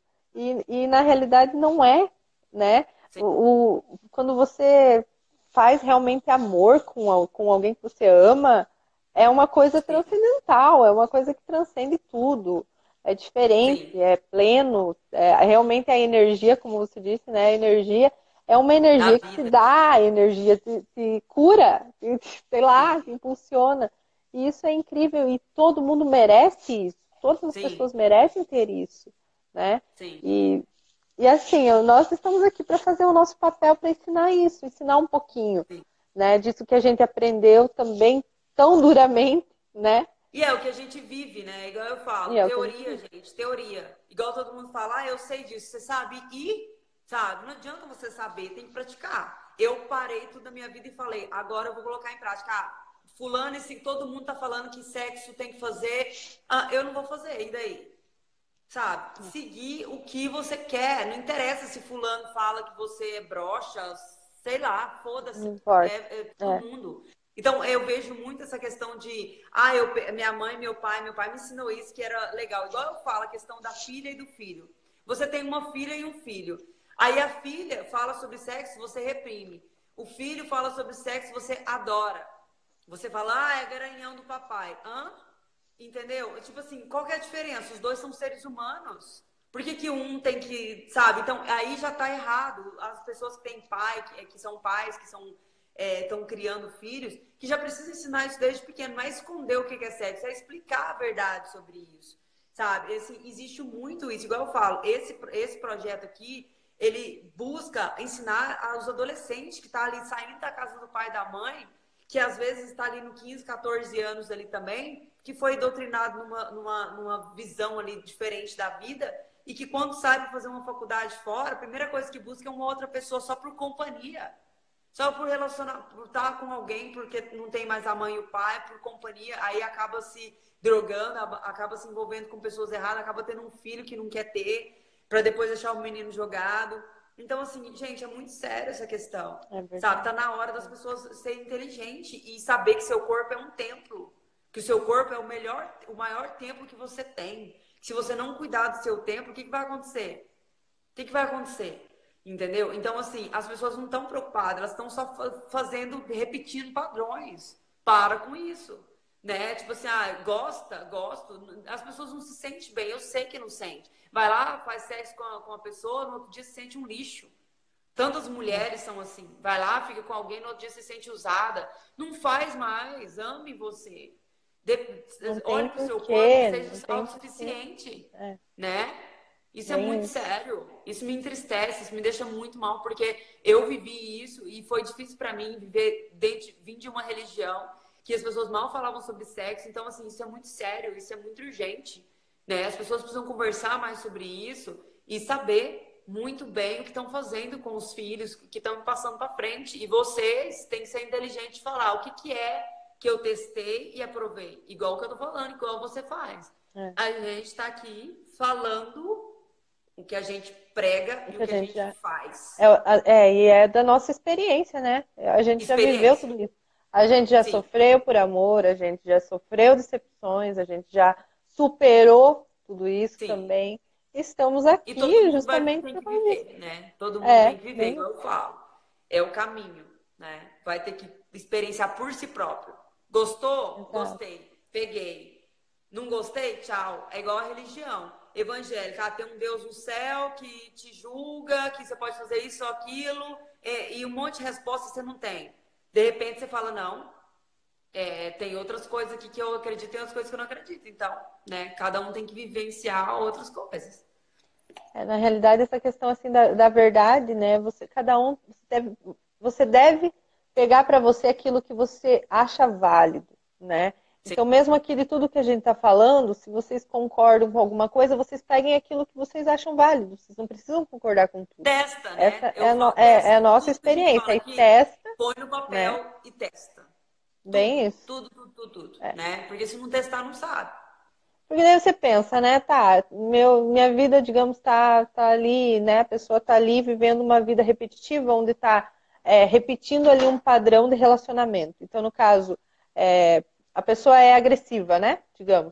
E na realidade não é, né? Sim, Quando você faz realmente amor com alguém que você ama, é uma coisa sim, transcendental, é uma coisa que transcende tudo. É diferente, sim. é pleno, realmente a energia, como você disse, né? A energia é uma Da energia que te vida. dá energia, te cura, sei lá, Sim, te impulsiona. E isso é incrível e todo mundo merece isso. Todas as sim, pessoas merecem ter isso, né? sim, E, e assim, nós estamos aqui para fazer o nosso papel para ensinar isso, ensinar um pouquinho, sim. né? Disso que a gente aprendeu também tão duramente, né? E é o que a gente vive, né? Igual eu E falo, é o que a gente teoria, gente, teoria. Igual todo mundo fala, eu sei disso, você sabe? E, sabe, não adianta você saber, tem que praticar. Eu parei tudo na minha vida e falei, agora eu vou colocar em prática. Fulano, esse, todo mundo tá falando que sexo tem que fazer, eu não vou fazer, e daí? Sabe? Seguir o que você quer. Não interessa se fulano fala que você é broxa, sei lá, foda-se. não importa. É todo É, mundo. Então, eu vejo muito essa questão de, minha mãe, meu pai me ensinou isso, que era legal. Igual eu falo, a questão da filha e do filho. Você tem uma filha e um filho. Aí a filha fala sobre sexo, você reprime. O filho fala sobre sexo, você adora. Você fala, é garanhão do papai. Hã? Entendeu? Tipo assim, qual que é a diferença? Os dois são seres humanos. Por que, que um tem que, sabe? Então, aí já tá errado. As pessoas que têm pai, que são pais, que são estão criando filhos, que já precisam ensinar isso desde pequeno. Não é esconder o que é sexo, é explicar a verdade sobre isso. Sabe? Existe muito isso. Igual eu falo, esse projeto aqui, ele busca ensinar aos adolescentes que tá ali saindo da casa do pai e da mãe, que às vezes está ali no 15, 14 anos ali também, que foi doutrinado numa visão ali diferente da vida e que quando sai para fazer uma faculdade fora, a primeira coisa que busca é uma outra pessoa só por companhia. Só por relacionar, por estar com alguém, porque não tem mais a mãe e o pai, por companhia, aí acaba se drogando, acaba se envolvendo com pessoas erradas, acaba tendo um filho que não quer ter, para depois deixar o menino jogado. Então, assim, gente, é muito sério essa questão. é Sabe? verdade. Tá na hora das pessoas serem inteligentes e saber que seu corpo é um templo. Que o seu corpo é o maior templo que você tem. Se você não cuidar do seu templo, o que vai acontecer? O que vai acontecer? Entendeu? Então, assim, as pessoas não estão preocupadas, elas estão só fazendo, repetindo padrões. Para com isso. Né? Tipo assim, gosto. As pessoas não se sentem bem, eu sei que não sente. Vai lá, faz sexo com a pessoa, no outro dia se sente um lixo. Tantas mulheres são assim. Vai lá, fica com alguém, no outro dia se sente usada. Não faz mais, ame você. Não tem Olhe para o seu corpo e porquê, seja não tem porquê. autossuficiente. É, Né? Isso é bem muito isso. sério. Isso me entristece, isso me deixa muito mal, porque eu vivi isso e foi difícil para mim vim de uma religião que as pessoas mal falavam sobre sexo. Então, assim, isso é muito sério, isso é muito urgente. Né? As pessoas precisam conversar mais sobre isso e saber muito bem o que estão fazendo com os filhos que estão passando para frente. E vocês têm que ser inteligentes e falar o que é que eu testei e aprovei. Igual o que eu tô falando, igual você faz. É. A gente está aqui falando o que a gente prega O e que o a que a gente gente já. faz. E é da nossa experiência, né? A gente já viveu Experiência. tudo isso. A gente já Sim, sofreu por amor, a gente já sofreu decepções, a gente já superou tudo isso sim. também. Estamos E todo aqui mundo justamente tem por que causa disso. viver, né? Todo mundo É, tem que viver, bem, igual eu falo. É o caminho, né? Vai ter que experienciar por si próprio. Gostou? exato. Gostei. Peguei. Não gostei? Tchau. É igual a religião evangélica. Tem um Deus no céu que te julga, que você pode fazer isso ou aquilo, e um monte de respostas você não tem. De repente você fala, não, tem outras coisas aqui que eu acredito e outras coisas que eu não acredito. Então, né? Cada um tem que vivenciar outras coisas. Na realidade, essa questão assim da verdade, né? Cada um você deve pegar para você aquilo que você acha válido, né? Sim. Então, mesmo aqui de tudo que a gente está falando, se vocês concordam com alguma coisa, vocês peguem aquilo que vocês acham válido. Vocês não precisam concordar com tudo. Testa, né? Essa Eu falo, é a testa. nossa Tudo que a gente experiência. fala Aí aqui, testa, põe no né? papel e testa. Bem Tudo, isso. tudo, tudo, tudo, tudo, É. né? Porque se não testar, não sabe. Porque daí você pensa, né? Tá, minha vida, digamos, tá ali, né? A pessoa tá ali vivendo uma vida repetitiva, onde tá repetindo ali um padrão de relacionamento. Então, no caso, a pessoa é agressiva, né? Digamos,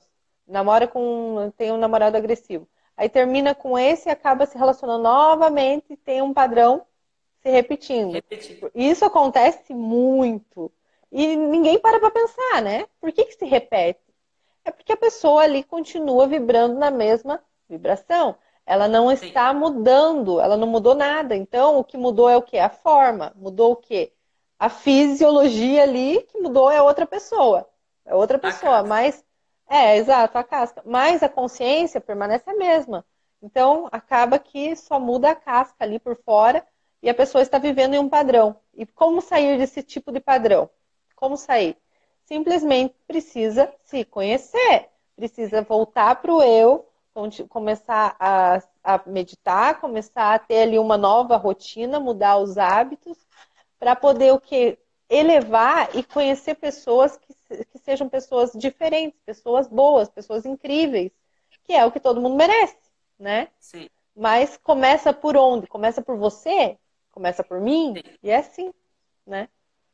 tem um namorado agressivo. Aí termina com esse e acaba se relacionando novamente e tem um padrão se repetindo. Repetir. Isso acontece muito. E ninguém para pensar, né? Por que que se repete? É porque a pessoa ali continua vibrando na mesma vibração. Ela não Sim. está mudando, ela não mudou nada. Então, o que mudou é o quê? A forma. Mudou o quê? A fisiologia ali, que mudou é outra pessoa. É outra A pessoa, casca. mas exato, a casca. Mas a consciência permanece a mesma. Então, acaba que só muda a casca ali por fora e a pessoa está vivendo em um padrão. E como sair desse tipo de padrão? Como sair? Simplesmente precisa se conhecer, precisa voltar para o eu, começar a meditar, começar a ter ali uma nova rotina, mudar os hábitos, para poder o que? Elevar e conhecer pessoas que sejam pessoas diferentes, pessoas boas, pessoas incríveis, que é o que todo mundo merece, né? Sim. Mas começa por onde? Começa por você? Começa por mim? Sim. E é assim, né?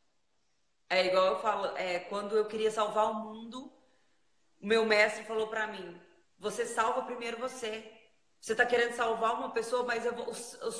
É igual eu falo, quando eu queria salvar o mundo, o meu mestre falou pra mim: você salva primeiro você. Você tá querendo salvar uma pessoa, mas o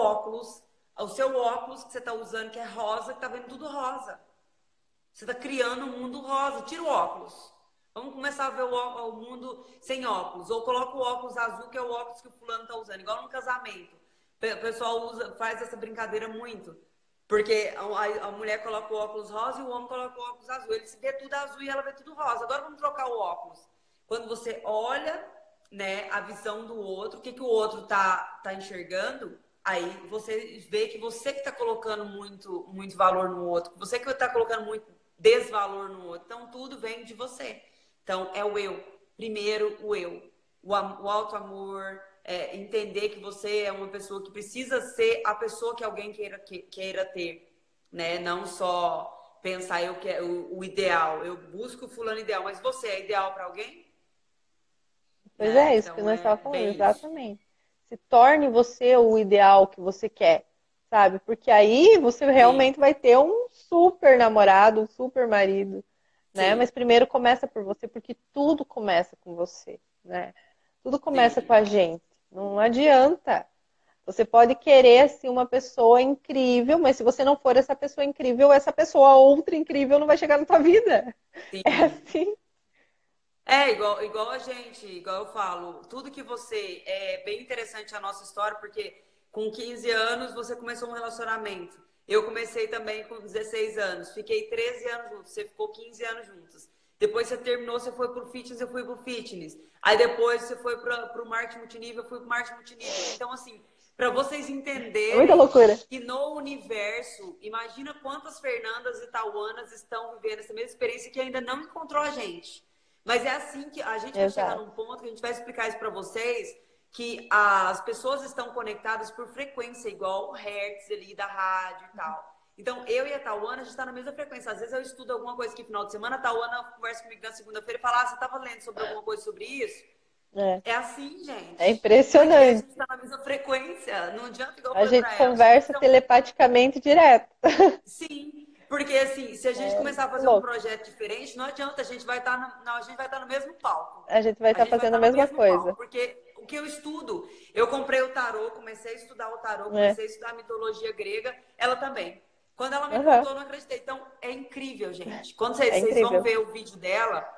seu óculos que você tá usando, que é rosa, que tá vendo tudo rosa. Você tá criando um mundo rosa. Tira o óculos. Vamos começar a ver o mundo sem óculos. Ou coloca o óculos azul, que é o óculos que o fulano tá usando. Igual no casamento. O pessoal faz essa brincadeira muito. Porque a mulher coloca o óculos rosa e o homem coloca o óculos azul. Ele se vê tudo azul e ela vê tudo rosa. Agora vamos trocar o óculos. Quando você olha, né, a visão do outro, o que o outro tá enxergando, aí você vê que você que tá colocando muito valor no outro, que você que tá colocando muito desvalor no outro. Então tudo vem de você. Então é o eu. Primeiro o eu. O auto-amor, entender que você é uma pessoa que precisa ser a pessoa que alguém queira ter, né? Não só pensar eu que o ideal, eu busco o fulano ideal, mas você é ideal para alguém, Pois né? é, isso que Então nós é estávamos falando, bem isso. exatamente. Se torne você o ideal que você quer, sabe? Porque aí você Sim, realmente vai ter um super namorado, um super marido, né? sim, Mas primeiro começa por você, porque tudo começa com você, né? Tudo começa com sim, a gente. Não adianta. Você pode querer, assim, uma pessoa incrível, mas se você não for essa pessoa incrível, essa pessoa outra incrível não vai chegar na tua vida. É sim. assim. É igual a gente, igual eu falo, tudo que você é bem interessante a nossa história, porque com 15 anos você começou um relacionamento. Eu comecei também com 16 anos, fiquei 13 anos juntos, você ficou 15 anos juntos. Depois você terminou, você foi pro fitness, eu fui pro fitness. Aí depois você foi pro marketing multinível, eu fui pro marketing multinível. Então, assim, para vocês É muita entenderem loucura. que no universo, imagina quantas Fernandas e Tauanas estão vivendo essa mesma experiência que ainda não encontrou a gente. Mas é assim que a gente vai chegar Exato. num ponto que a gente vai explicar isso para vocês, que as pessoas estão conectadas por frequência, igual o hertz ali da rádio e tal. Então, eu e a Tauana, a gente está na mesma frequência. Às vezes eu estudo alguma coisa aqui no final de semana, a Tauana conversa comigo na segunda-feira e fala: você estava lendo sobre alguma coisa sobre isso? É, É assim, é gente. Porque a impressionante. gente está na mesma frequência. Não adianta, igual eu A falei gente para ela, vocês conversa estão. telepaticamente direto. Sim, porque assim, se a gente É começar a muito fazer um louco. projeto diferente, não adianta, a gente vai estar a gente vai estar no mesmo palco. A gente vai A estar gente vai fazendo a estar no mesma mesmo palco, coisa. porque o que eu estudo, eu comprei o tarô, comecei a estudar o tarô, É. comecei a estudar a mitologia grega, ela também. Quando ela me Uhum. contou, eu não acreditei. Então, é incrível, gente. Quando É vocês vão incrível. ver o vídeo dela,